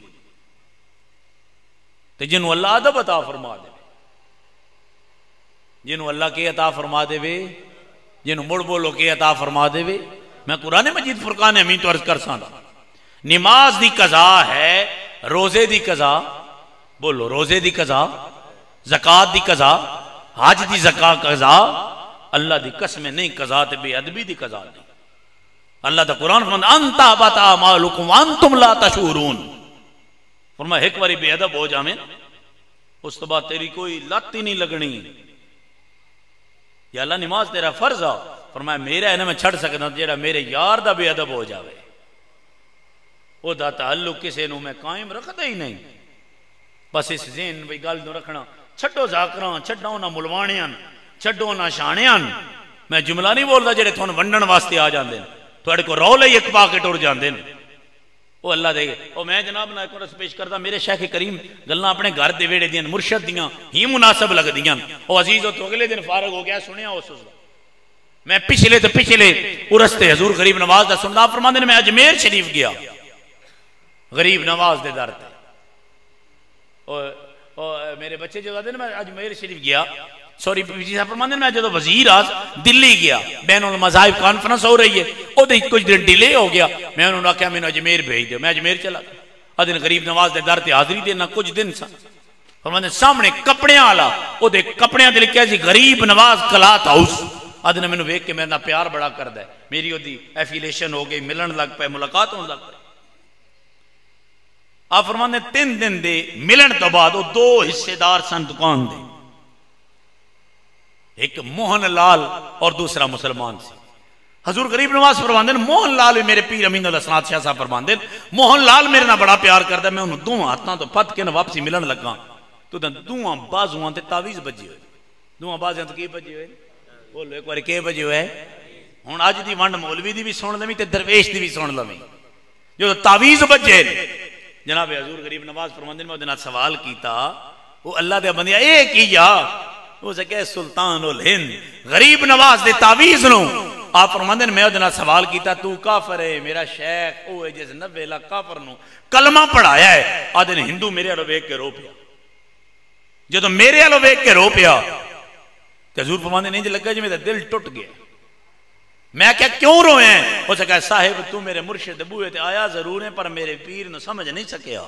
تے جنوں اللہ ادب عطا فرما دے جنوں اللہ کے عطا فرما دے وے جنوں مڑ بولو کے عطا فرما دے وے. میں قرآن مجید فرقان امین تو عرض کر ساندا نماز دی قضا ہے روزے دی قضا بولو روزے دی قضا زکات دی قضا حج دی زکات قضا اللہ دی قسم نہیں قضا تے بے ادبی دی قضا نہیں. اللہ دا قرآن فرماتا انتا بتا اعمالکم وانتم لا تشعرون. فرمایا ایک باری بے ادب ہو جاویں اس تو بعد تیری کوئی لت ہی نہیں لگنی. یا اللہ نماز تیرا فرض آ. فرمایا میرا ہے نا میں چھڑ سکتا جیڑا میرے یار دا بے ادب ہو جاوے او دا تعلق کسے نو میں قائم رکھتا ہی نہیں. بس اس ذہن بھئی گل نو رکھنا چھٹو ذاکراں چھڈو نہ ملوانیاں چھڈو نہ شانیاں. میں جملہ نہیں بولدا جڑے تھون ونڈن واسطے آ جاندے نے تواڈے کو رولے ایک پا کے ٹر جاندے نے. او اللہ دے او میں جناب نہ ایک رس پیش کردا میرے شیخ کریم گلاں اپنے گھر دے ویڑے دیاں مرشد دیاں ہی مناسب لگدیاں. او عزیز تو اگلے دن فارغ ہو گیا سنیا اس میں پچھلے ارستے حضور غریب نواز دا سننا فرماندے نے میں اجمیر شریف گیا غریب نواز دے در تے میرے بچے جو آدھے نا میں اجمیر شریف گیا سوری جی صاحب فرماندے میں جدو وزیر آج دلی گیا بین المذاہب کانفرنس ہو رہی ہے وہ کچھ دن ڈیلے ہو گیا میں انہوں نے کہا میں نے اجمیر بھیج دیا میں اجمیر چلا گیا ادن غریب نواز دے در تے حاضری دینا کچھ دن سا فرماندے سامنے کپڑے والا وہ دے کپڑے تے لکھیا سی غریب نواز کلات ہاؤس ادن مینوں ویکھ کے میرے نال پیار بڑا کردا ہے میری اودی ایفیلیشن ہو گئی ملن لگ پے ملاقات ہون لگ پئی آپ فرماندے 3 دن دے ملن تو بعد وہ 2 حصے دار سن دکان دے ایک موہن لال اور دوسرا مسلمان سی حضور غریب نواز فرماندے موہن لال بھی میرے پیر امین الحسنات شاہ صاحب فرماندے موہن لال میرے نال بڑا پیار کردا میں انہوں دوواں ہاتھاں تو پھت کے نہ واپسی ملن لگا تو دوواں بازواں تے تعویذ بجے ہوئے دوواں بازواں تے کی بجے ہوئے بولو ایک بار کے بجے ہوئے ہن اج دی ونڈ مولوی دی بھی سن لویں تے درویش دی بھی سن لویں جو تعویذ بجے جناب حضور غریب نواز فرماندے میں اودے سوال کیتا وہ اللہ دے بندیا اے کیا وہ کہ سلطان الہند غریب نواز دے تعویذ نو آپ فرماندے میں اودے سوال کیتا تو کافر ہے میرا شیخ او ہے جس 90 لاکھ کافر نو کلمہ پڑھایا ہے آدھے ہندو میرے والو ویکھ کے رو پیا جدوں میرے والو ویکھ کے رو پیا تے حضور فرماندے نہیں لگا جی میرا دل ٹوٹ گیا میں کیا کیوں روئے ہیں وہ کہا صاحب تو میرے مرشد بوئے تے آیا ضرور ہے پر میرے پیر نو سمجھ نہیں سکیا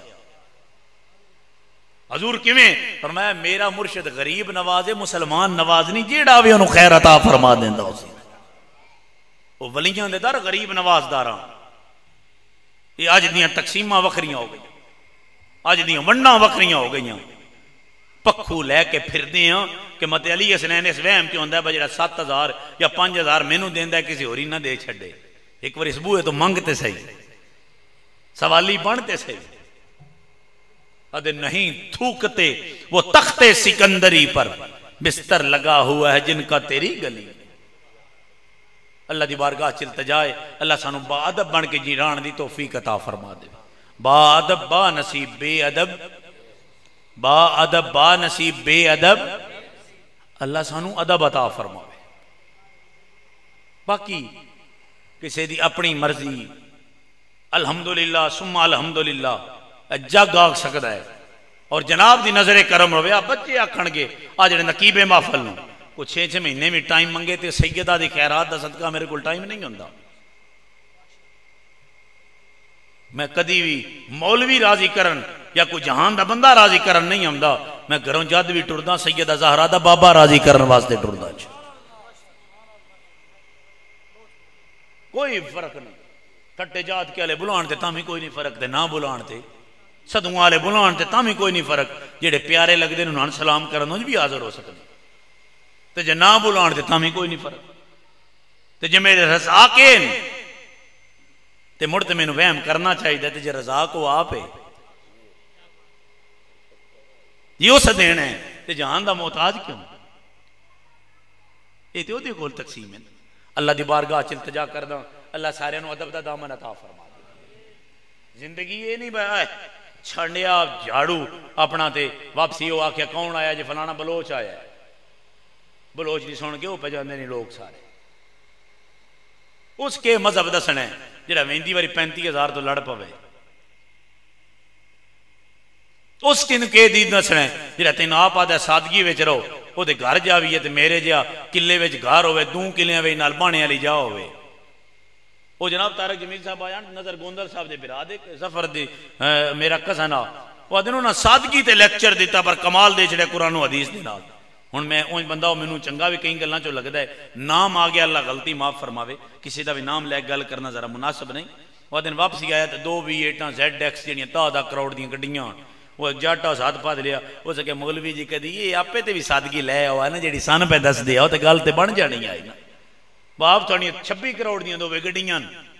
حضور کیویں فرمایا میرا مرشد غریب نواز مسلمان نواز نہیں جیڑا بھی انہوں خیر عطا فرما دیندا اسی وہ ولیاں دے در غریب نواز داراں یہ اج دیاں تقسیماں وکھریاں ہو گئیاں اج دیاں ونڈاں وکھریاں ہو گئیاں پکھو لے کے پھردے ہیں کہ مت علی حسنین اس وہم کیوں ہوندا ہے بجڑا 7000 یا 5000 مینوں دیندا ہے کسی ہوری نہ دے چھڈے ایک بار اس بوئے تو منگتے صحیح سوالی بنتے صحیح ادے نہیں تھوکتے وہ تخت سکندری پر بستر لگا ہوا ہے جن کا تیری گلی اللہ دی بارگاہ چ التجائے اللہ سانو با ادب بن کے جیران دی توفیق عطا فرما دے با ادب با نصیب بے ادب با ادب با نصیب بے ادب اللہ سانو ادب عطا فرماوے باقی کسی دی اپنی مرضی الحمدللہ ثم الحمدللہ جگ آگ سکتا ہے اور جناب دی نظر کرم رویا بچے آکھن گے آ جڑے نقیب محفل نو کو 6 مہینے میں ٹائم منگے تے سیدہ دی خیرات دا صدقہ میرے کو ٹائم نہیں ہوندا میں کدی بھی مولوی راضی کرن یا کوئی جہان دا بندہ راضی کرن نہیں ہوندا میں گھروں جد بھی ٹردا سیدہ زہرا دا بابا راضی کرن واسطے ٹردا کوئی فرق نہیں کٹے جات کے والے بلان تے تاں بھی کوئی نہیں فرق تے نہ بلان تے سدوں والے بلان تے تاں بھی کوئی نہیں فرق جڑے پیارے لگدے انہاں سلام کرن وچ بھی حاضر ہو سکدے تے جے نہ بلان تے تاں بھی کوئی نہیں فرق تے جے میرے رضا کے تے مڑ تے مینوں وہم کرنا چاہیے تے جے رضا کو آپ ہے یہ اس دین ہے تے جہان دا محتاج کیوں یہ تے اودے کول تقسیم ہے اللہ دی بارگاہ چ التجا کردا اللہ سارے نو ادب دا دامن عطا فرما دے زندگی یہ نہیں بھائی چھڑیا جھاڑو اپنا تے واپسی ہو آکھیا کون آیا جی فلانا بلوچ آیا ہے بلوچ نہیں سن کے وہ پہ جاندے نہیں لوگ سارے اس کے مذہب دسنا ہے جڑا ویندی واری 35,000 تو لڑ پوے اس کن کے دی دسنا ہے جڑا تین آپ آدھا سادگی وچ رہو وہ دے گھر جا بھی ہے تے میرے جا قلعے وچ گھر ہوئے 2 قلعے وچ نال بانے والی جا ہوئے وہ جناب طارق جمیل صاحب آیا نظر گوندل صاحب دے برا دے سفر دے میرا کزن آ وہ آدھے انہوں نے سادگی تے لیکچر دیتا پر کمال دے چڑے قرآن و حدیث دے نال ہن میں اونج بندہ ہوں مینوں چنگا بھی کئی گلاں چوں لگدا ہے نام آ گیا اللہ غلطی معاف فرماوے کسی دا بھی نام لے گل کرنا ذرا مناسب نہیں وہ دن واپسی آیا تے 2 V8 ZX جڑیاں 10 کروڑ دیاں گڈیاں وہ جاٹا ہاتھ پا لیا وہ سکے مولوی جی کدی یہ آپے تے بھی سادگی لے آوا نا جڑی سن پہ دس دیا تے گل تے بن جانی آئی نا باپ تھوڑی 26 کروڑ دیاں 2 گڈیاں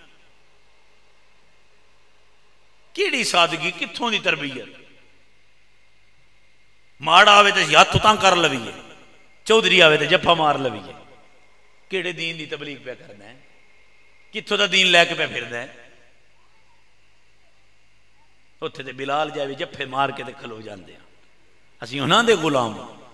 کیڑی سادگی کتھوں دی تربیت ماڑا آوے تے ہاتھ تاں کر لویے چودھری آوے تے جفا مار لویے کیڑے دین دی تبلیغ پہ کرنا ہے کتھوں دا دین لے کے پہ پھردا ہے اتھے تے بلال جاوے جفے مار کے تے کھلو جاندے ہیں اسی انہاں دے غلام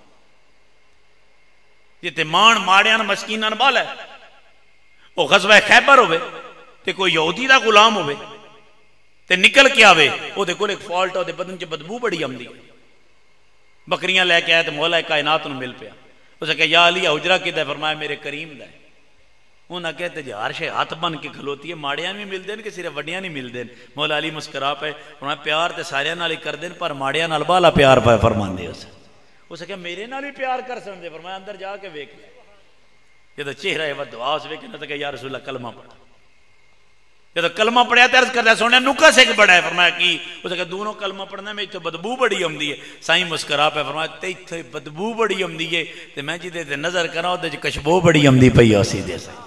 جتے مان ماڑیاں مسکیناں بال ہے وہ غزوہ خیبر ہوئے تے کوئی یہودی دا غلام ہوئے تے نکل کے آوے وہ دے کول ایک فالٹ ہو دے بدن چ بدبو بڑی آمدی بکریاں لے کے آئے تے مولا کائنات نو مل پیا اس نے کہا یا علی حجرہ کدھر؟ فرمایا میرے کریم دا ہے۔ انہاں کہتے جی ہر شے ہاتھ بن کے کھلوتی ہے، ماڑیاں بھی مل دین کہ صرف وڈیاں نہیں مل دین۔ مولا علی مسکرا پے فرمایا پیار تے سارے نال ہی کر دین پر ماڑیاں نال بالا پیار پے فرماندے اس نے کہا میرے نال بھی پیار کر سن دے۔ فرمایا اندر جا کے ویکھ لے، جدو چہرہ ہے وہ دعا اس ویکھنا تو کہ یا رسول اللہ کلمہ پڑھا۔ جدو کلمہ پڑھیا تو عرض کرتا سونے نکا سے بڑا ہے۔ فرمایا کی؟ اس نے کہا دونوں کلمہ پڑھنا میں تو بدبو بڑی آمدی ہے۔ سائیں مسکرا پہ فرمایا تے تے بدبو بڑی آمدی ہے تے میں جدے تے نظر کراں اودے وچ کشبو بڑی آمدی پئی اسی دے سے۔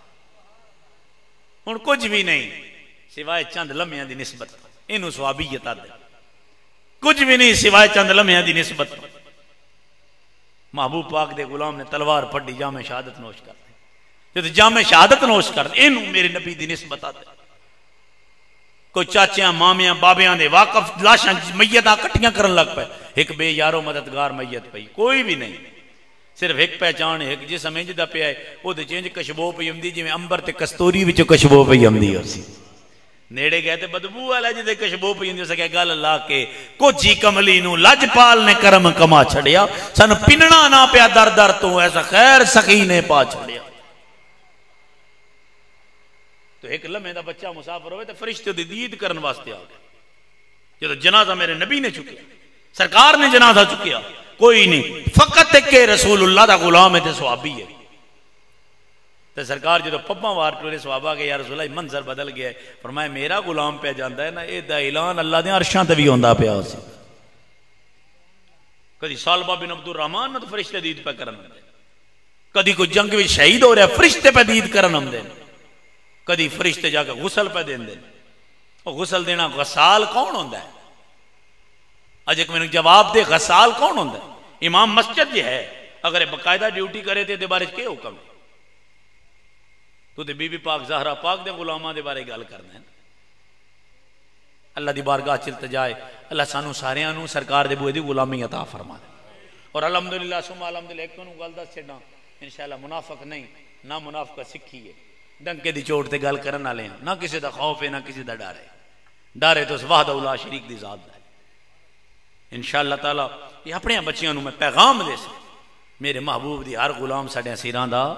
ہن کچھ بھی نہیں سوائے چند لمحیاں دی نسبت، اینو ثوابیت آدھے، کچھ بھی نہیں سوائے چند لمحیاں دی نسبت۔ محبوب پاک دے غلام نے تلوار پڑھی جام شہادت نوش کر دے، جب جام شہادت نوش کر دے اینو میرے نبی دی نسبت آدھے۔ کوئی چاچیاں مامیاں بابیاں دے واقف لاشاں میتاں کٹیاں کرن لگ پے، ایک بے یارو مددگار میت پئی کوئی بھی نہیں، صرف ایک پہچان ایک جسم انجدا پیا ہے او دے چنج کشبو پئی ہمدی جویں انبر تے کستوری وچ کشبو پئی ہمدی ہوسی۔ نیڑے گئے تے بدبو والا جدے کشبو پئی ہمدی سکے گل لا کے کوچی کملی نو لجپال نے کرم کما چھڑیا، سن پننا نہ پیا در در تو ایسا خیر سخی نے پا چھڑیا۔ تو ایک لمحے دا بچہ مسافر ہوئے تو فرشتے دی دید کرن واسطے آ گئے۔ جدو جنازہ میرے نبی نے چکیا، سرکار نے جنازہ چکیا، کوئی نہیں فقط کہ رسول اللہ دا غلام ہے تے صحابی ہے۔ تو سرکار جدو پپاں وار ٹورے صحابہ گئے یا رسول اللہ منظر بدل گیا ہے۔ فرمایا میرا غلام پہ جاندا ہے نا اے دا اعلان اللہ دے عرشاں تے وی ہوندا پیا اسی۔ کدی سالبہ بن عبد الرحمن نہ تو فرشتے دید پہ کرن ہوندے، کدی کوئی جنگ وچ شہید ہو رہا ہے فرشتے پہ دید کرن ہوندے، کدی فرشتے جا کے غسل پہ دین دے۔ اور غسل دینا غسال کون ہوندا ہے؟ اج ایک میں نے جواب دے غسال کون ہوندا ہے؟ امام مسجد جی ہے اگر باقاعدہ ڈیوٹی کرے تے دے بارے کے حکم ہے؟ تو تے بی بی پاک زہرا پاک دے غلاماں دے بارے گل کرنا ہے۔ اللہ دی بارگاہ چ التجا ہے اللہ سانو ساریاں نو سرکار دے بوئے دی غلامی عطا فرما دے۔ اور الحمدللہ ثم الحمدللہ ایک نو گل دس چھڈاں انشاءاللہ منافق نہیں نہ منافقت سکھی ہے، ڈنکے دی چوٹ تے گل کرن والے ہیں، نہ کسی دا خوف ہے نہ کسی دا ڈر ہے، ڈر ہے تو اس وحدہ لا شریک دی ذات دا ہے۔ انشاءاللہ تعالی یہ اپنے بچیاں نو میں پیغام دے سے میرے محبوب دی ہر غلام ساڈے سیراں دا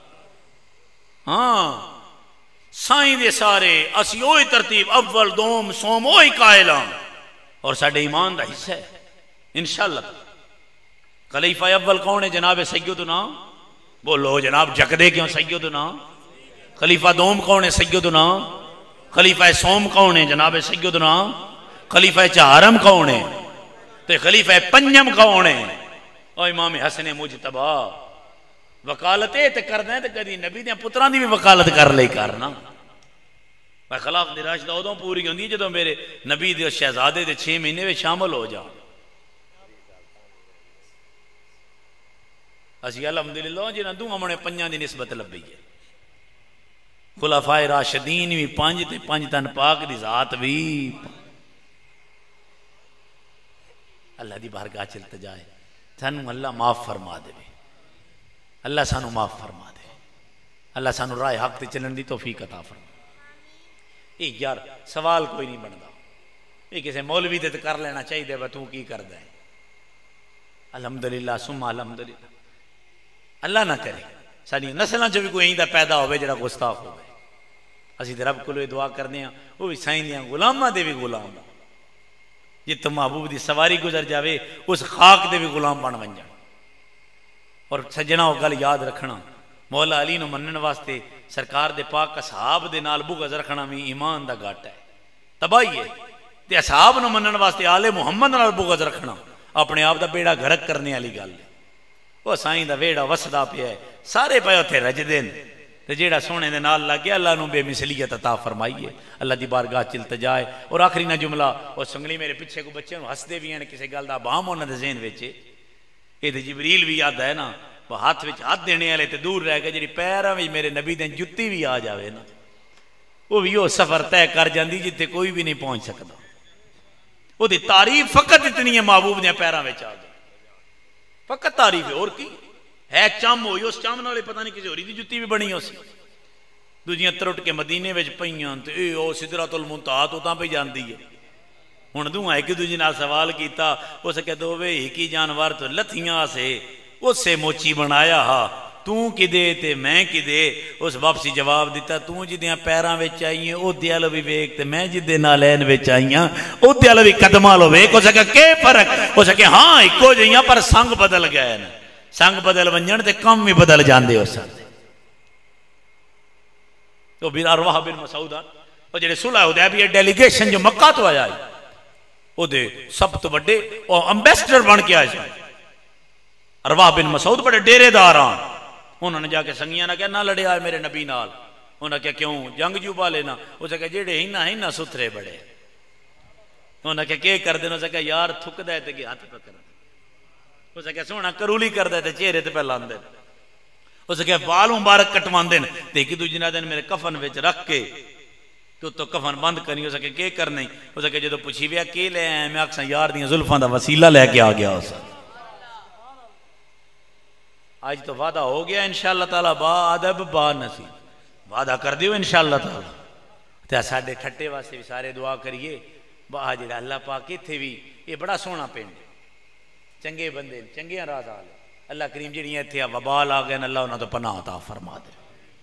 ہاں سائیں دے سارے اسی اوہی ترتیب اول دوم سوم اوہی قائل ہاں اور ساڈے ایمان دا حصہ ہے انشاءاللہ۔ خلیفہ اول کون ہے؟ جناب سیدنا، بولو جناب جکدے کیوں سیدنا؟ خلیفہ دوم کون ہے؟ سیدنا۔ خلیفہ سوم کون ہے؟ جناب سیدنا۔ خلیفہ چہارم کون ہے؟ تو خلیفہ پنجم کون ہے؟ اور امام حسن مجتبی وکالت تے کرنا ہے تو کدی نبی دے پتراں دی بھی وکالت کر لے کرنا۔ خلاف دی راشدہ ادوں پوری ہوندی جدوں میرے نبی دے شہزادے دے 6 مہینے وچ شامل ہو جا۔ اسی الحمدللہ جنہاں دوہاں منے پنجاں دی نسبت لبھی ہے، خلفائے راشدین بھی 5 تے 5 تن پاک دی ذات بھی۔ اللہ دی بارگاہ چ التجا ہے سانو اللہ معاف فرما دے، اللہ سانو معاف فرما دے، اللہ سانو راہ حق تے چلن دی توفیق عطا فرما۔ اے یار سوال کوئی نہیں بندا، یہ کسی مولوی تے کر لینا چاہیے وہ تو کی کردا ہے۔ الحمدللہ ثم الحمدللہ اللہ نہ کرے ساری نسلاں چ بھی کوئی ایندا پیدا ہوئے جڑا گستاخ ہوئے۔ اسی تے رب کولو دعا کرنے ہاں وہ بھی سائیں دیاں غلاماں دے بھی غلام جت محبوب دی سواری گزر جاوے اس خاک دے بھی غلام بن ون جان۔ اور سجنا وہ گل یاد رکھنا مولا علی نو منن واسطے سرکار دے پاک اصحاب دے نال بغض رکھنا بھی ایمان دا گھاٹا ہے، تباہی ہے۔ تے اصحاب نو منن واسطے آل محمد نال بغض رکھنا اپنے آپ دا بیڑا گھرک کرنے والی گل ہے۔ وہ سائیں دا بیڑا وسدا پیا ہے، سارے پے اوتھے رجدے نے تے جیڑا سونے دے نال لگ گیا اللہ نو بے مثلیت عطا فرمائیے۔ اللہ دی بارگاہ چ التجا ہے۔ اور آخری نہ جملہ اور سنگلی میرے پیچھے کو بچے نو ہسدے بھی ہیں کسی گل دا بام انہاں دے ذہن وچ یہ تے جبریل بھی یاد ہے نا وہ ہاتھ وچ ہاتھ دینے والے تے دور رہ گئے جڑی پیراں وچ میرے نبی دے جُتی بھی آ جاوے نا وہ بھی وہ سفر طے کر جاندی جتھے کوئی بھی نہیں پہنچ سکدا۔ وہ دی تعریف فقط اتنی ہے محبوب دے پیراں وچ آ جائے، فقط تعریف ہے اور کی ہے۔ چم ہوئی اس چم نالے پتہ نہیں کسی ہوری دی جُتی بھی بنی ہو سی، دوجیاں ترٹ کے مدینے وچ پئیاں تے اے او سدرۃ المنتہا تو تاں پہ جاندی ہے۔ ہن دوہاں ایک دوجے نال سوال کیتا اس کہ دوویں ایک ہی جانور تو لتھیاں سے اس سے موچی بنایا ہا توں کدے تے میں کدے اس واپسی جواب دیتا توں جدیاں پیراں وچ آئییں او دیالو بھی ویک تے میں جدے نالین وچ آئیاں او دیالو بھی قدمہ لو ویک ہو سکا کہ فرق ہو سکے ہاں ایکو جائیاں پر سنگ بدل گئے نا سنگ بدل ونجن تے کم بھی بدل جاندے ہو سکتے تو بن ارواح بن مسعود اور جڑے صلح حدیبیہ ڈیلیگیشن جو مکہ تو آیا او دے سب تو بڑے او امبیسڈر بن کے آئے ارواح بن مسعود بڑے ڈیرے داران انہوں نے جا کے سنگیاں نہ کہا نہ لڑے آئے میرے نبی نال انہوں نے کہا کیوں جنگ جو پا لینا اسے کہا جیڑے ہینا ستھرے بڑے انہوں نے کہا کہ کر دینا اسے کہا یار تھک دے تے کہ ہاتھ پکر دے اسے کہا سونا کرولی کر دے تے چہرے تے پہ لان دے اسے کہا بالوں مبارک کٹوان دین تے کہ دو جنہ دین میرے کفن وچ رکھ کے تو کفن بند کرنی اسے کہا کہ کرنا ہی اسے کہا جدو پوچھی بیا کہ لے آئے میں اکساں یار دیاں زلفاں دا وسیلہ لے کے آ گیا اسے آج تو وعدہ ہو گیا انشاءاللہ تعالیٰ با ادب با نصیب وعدہ کر دیو انشاءاللہ تعالیٰ تے ساڈے کھٹے واسطے بھی سارے دعا کریے با جڑا اللہ پاک ایتھے بھی یہ بڑا سونا پنڈ چنگے بندے چنگے راز آل اللہ کریم جڑیاں ایتھے وبال آ گئے اللہ انہاں تو پناہ عطا فرما دے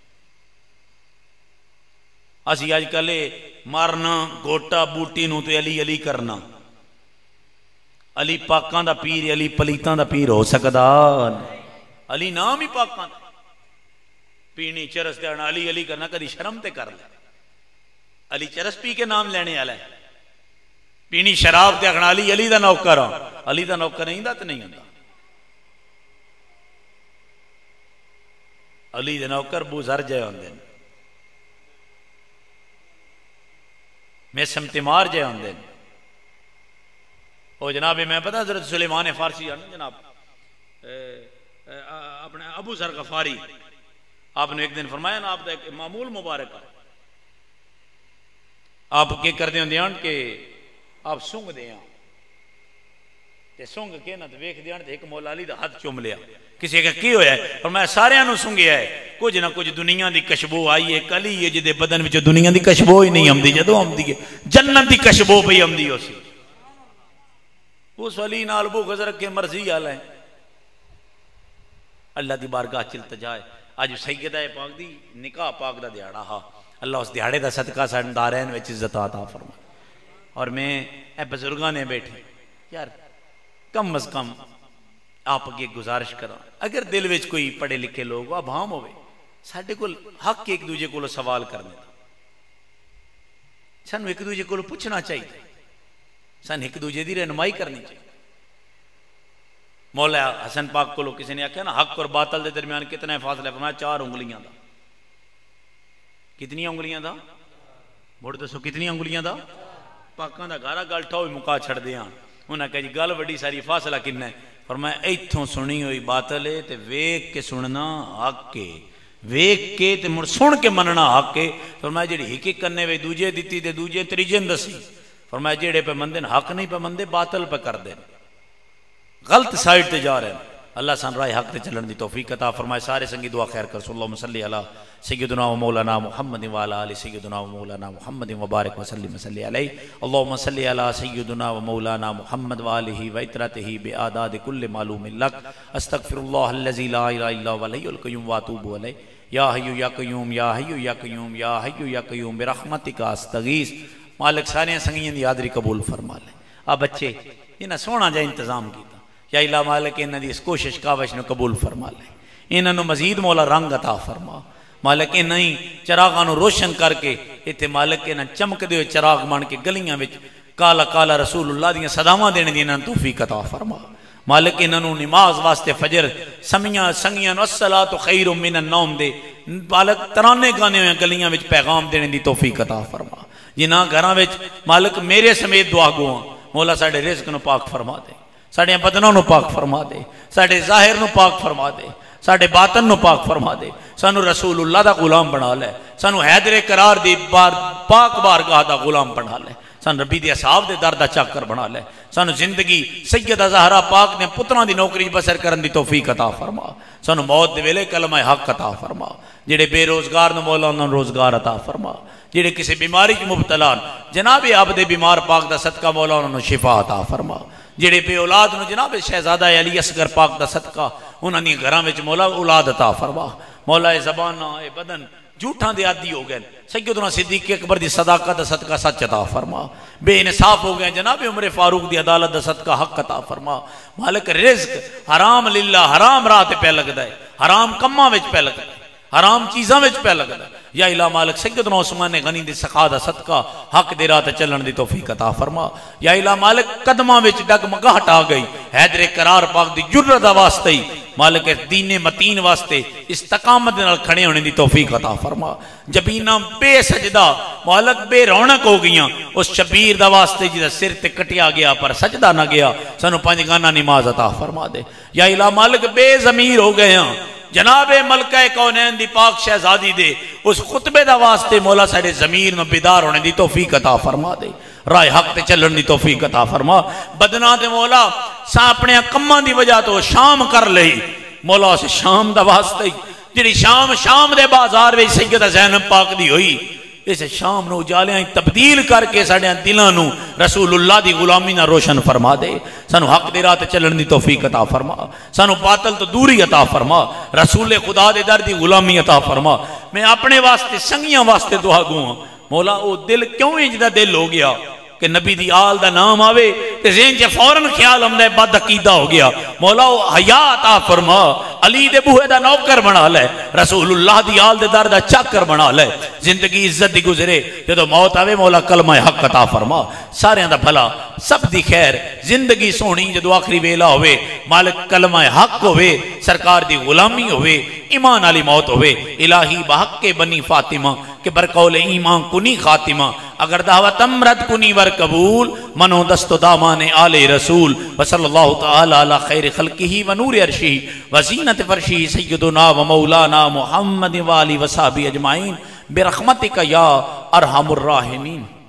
اسی اج کل مارنا گوٹا بوٹی نو تے علی علی کرنا علی پاکاں دا پیر علی پلیتاں دا پیر ہو سکدا علی نام ہی پاکاں پینی چرس دینا علی علی کرنا کدی شرم تے کر لے علی چرس پی کے نام لینے والا ہے پینی شراب تے اگنا علی علی دا نوکر علی دا نوکر نہیں دا تے نہیں ہوندا علی دا نوکر بو زر جائے ہوندے میں سمتمار جائے ہوندے او جناب میں پتہ حضرت سلیمان فارسی جناب اپنے ابو ذر غفاری آپ نے ایک دن فرمایا نا آپ دا ایک معمول مبارک آپ کے کر دیں دیان کہ آپ سنگ دیاں تے سنگ کے نا تو ویک دیان تے ایک مولا علی دا ہاتھ چوم لیا کسی کا کی ہویا ہے فرمایا سارے انہوں سنگیا ہے کچھ نہ کچھ دنیا دی کشبو آئی ہے کلی یہ جدے بدن وچ دنیا دی کشبو ہی نہیں ہم دی جدو ہم دی جنت دی کشبو پہ ہم دی ہو سی اس علی نال بو غزر کے مرضی آل ہے اللہ دی بارگاہ چلتا جائے آج سیدہ پاک دی نکاح پاک دا دیاڑا ہا اللہ اس دیاڑے دا صدقہ ساندارین وچ عزت عطا فرمائے اور میں اے بزرگاں نے بیٹھے یار کم از کم آپ کی گزارش کرا اگر دل وچ کوئی پڑھے لکھے لوگ اب ہم ہوئے ساڈے کول حق ایک دوجے کو سوال کرنے دا سانو ایک دوجے کو پوچھنا چاہیے سان ایک دوجے دی رہنمائی کرنی چاہیے مولا حسن پاک کو کسی نے آکھیا نا حق اور باطل دے درمیان کتنا فاصلہ ہے فرمایا 4 انگلیاں دا کتنی انگلیاں دا بڑھ دسو کتنی انگلیاں دا پاکاں دا گھارا گل ٹھاؤ مکا چھڑ دیاں انہاں کہا جی گل وڈی ساری فاصلہ کتنا ہے فرمایا ایتھوں سنی ہوئی باطل ہے تے ویک کے سننا حق کے ویک کے تے مڑ سن کے مننا حق کے فرمایا جڑی ہکی کرنے وے دوجے دتی تے دوجے تریجن دسی فرمایا جڑے پہ مندن حق نہیں پہ مندے باطل پہ کر دے غلط سائٹ تے جا رہے ہیں اللہ سان رائے حق تے چلن دی توفیق عطا فرمائے سارے سنگی دعا خیر کر صلی اللہ صلی علی سیدنا و مولانا محمد و علی آل سیدنا و مولانا محمد مبارک وسلم صلی علیہ اللہم صلی علی سیدنا و مولانا محمد و آلہ و اطرتہ بآداد کل معلوم لک استغفر اللہ الذی لا الہ الا هو الحی القیوم واتوب الیہ یا حی یا قیوم یا حی یا قیوم یا حی یا قیوم برحمتک استغیث مالک سارے سنگیاں دی حاضری قبول فرما لے اب بچے انہاں سونا جا انتظام کیتا یا الہ مالک انہاں دی اس کوشش کاوش نو قبول فرما لے انہاں نو مزید مولا رنگ عطا فرما مالک انہاں ہی چراغاں نو روشن کر کے ایتھے مالک انہاں چمک دے چراغ مان کے گلیاں وچ کالا کالا رسول اللہ دیاں صداواں دینے دی انہاں توفیق عطا فرما مالک انہاں نو نماز واسطے فجر سمیاں سنگیاں الصلاۃ خیر من النوم دے مالک ترانے گانے ہوئے گلیاں وچ پیغام دینے دی توفیق عطا فرما جنہاں گھراں وچ مالک میرے سمیت دعا گواں مولا ساڈے رزق نو پاک فرما دے ساڑے بدنوں نو پاک فرما دے ساڑے ظاہر نو پاک فرما دے ساڑے باطن نو پاک فرما دے سانو رسول اللہ دا غلام بنا لے سانو حیدر قرار دی پاک بارگاہ دا غلام بنا لے سانو ربی دی اصحاب دے در دا چاکر بنا لے سانو زندگی سیدہ زہرا پاک نے پتران دی نوکری بسر کرن دی توفیق عطا فرما سانو موت دے ویلے کلمہ حق عطا فرما جڑے بے روزگار نو مولا انہاں روزگار عطا فرما جڑے کسی بیماری کی مبتلا جناب عبد بیمار پاک دا صدقہ مولا انہاں شفا عطا فرما جڑے بے اولاد نو جناب شہزادہ علی اصغر پاک دا صدقہ انہاں دی گھراں وچ مولا اولاد عطا فرما. مولا اے زباناں اے بدن جھوٹاں دے عادی ہو گئے. سیدنا صدیق اکبر دی صداقت دا صدقہ سچ عطا فرما. بے انصاف ہو گئے جناب عمر فاروق دی عدالت دا صدقہ حق عطا فرما. مالک رزق حرام للہ حرام راہ تے پہ لگدا ہے، حرام کماں وچ پہ لگدا ہے، حرام چیزاں وچ پہ لگدا ہے. یا الہ مالک سیدنا عثمان غنی دی سخا دا صدقہ حق دے راہ تے چلن دی توفیق عطا فرما. یا الہ مالک قدماں وچ ڈگمگاہٹ آ گئی حیدر قرار پاک دی جرأت دا واسطے ہی مالک دین متین واسطے استقامت نال کھڑے ہونے دی توفیق عطا فرما. جبیناں بے سجدہ مالک بے رونق ہو گئیاں اس شبیر دا واسطے جدا سر تے کٹیا گیا پر سجدہ نہ گیا سانو 5 گانا نماز عطا فرما دے. یا الہ مالک بے ضمیر ہو گئے ہیں جناب ملکہ کونین دی پاک شہزادی دے اس خطبے دا واسطے مولا سارے ضمیر نو بیدار ہونے دی توفیق عطا فرما دے. رائے حق تے چلن دی توفیق عطا فرما. بدنا تے مولا سا اپنے کماں دی وجہ تو شام کر لئی مولا سے شام دا واسطے جڑی شام دے بازار وچ سیدہ زینب پاک دی ہوئی اس شام نو اجالیاں تبدیل کر کے ساڈے دلاں نو رسول اللہ دی غلامی نہ روشن فرما دے. سانو حق دے راہ تے چلن دی توفیق عطا فرما. سانو باطل تو دوری عطا فرما. رسول خدا دے در دی غلامی عطا فرما. میں اپنے واسطے سنگیاں واسطے دعا گوں مولا او دل کیوں انج دا دل ہو گیا کہ نبی دی آل دا نام آوے تے ذہن چ فوراً خیال ہمدا بد عقیدہ ہو گیا. مولا او حیا عطا فرما. علی دے بوہے دا نوکر بنا لے، رسول اللہ دی آل دے در دا چاکر بنا لے. زندگی عزت دی گزرے جدو موت آوے مولا کلمہ حق عطا فرما. سارے دا بھلا سب دی خیر زندگی سونی جدو آخری ویلا ہوئے مالک کلمہ حق ہوئے سرکار دی غلامی ہوئے ایمان علی موت ہوئے. الہی بحق کے بنی فاطمہ کہ برقول ایمان کنی خاتمہ اگر دعوت امرد کنی ور قبول منو دست و دامان آل رسول وصلی اللہ تعالی علی خیر خلقہ و نور عرشہ وزینت فرشہ سیدنا و مولانا محمد والی وصحبہ اجمعین برحمتک یا ارحم الراحمین.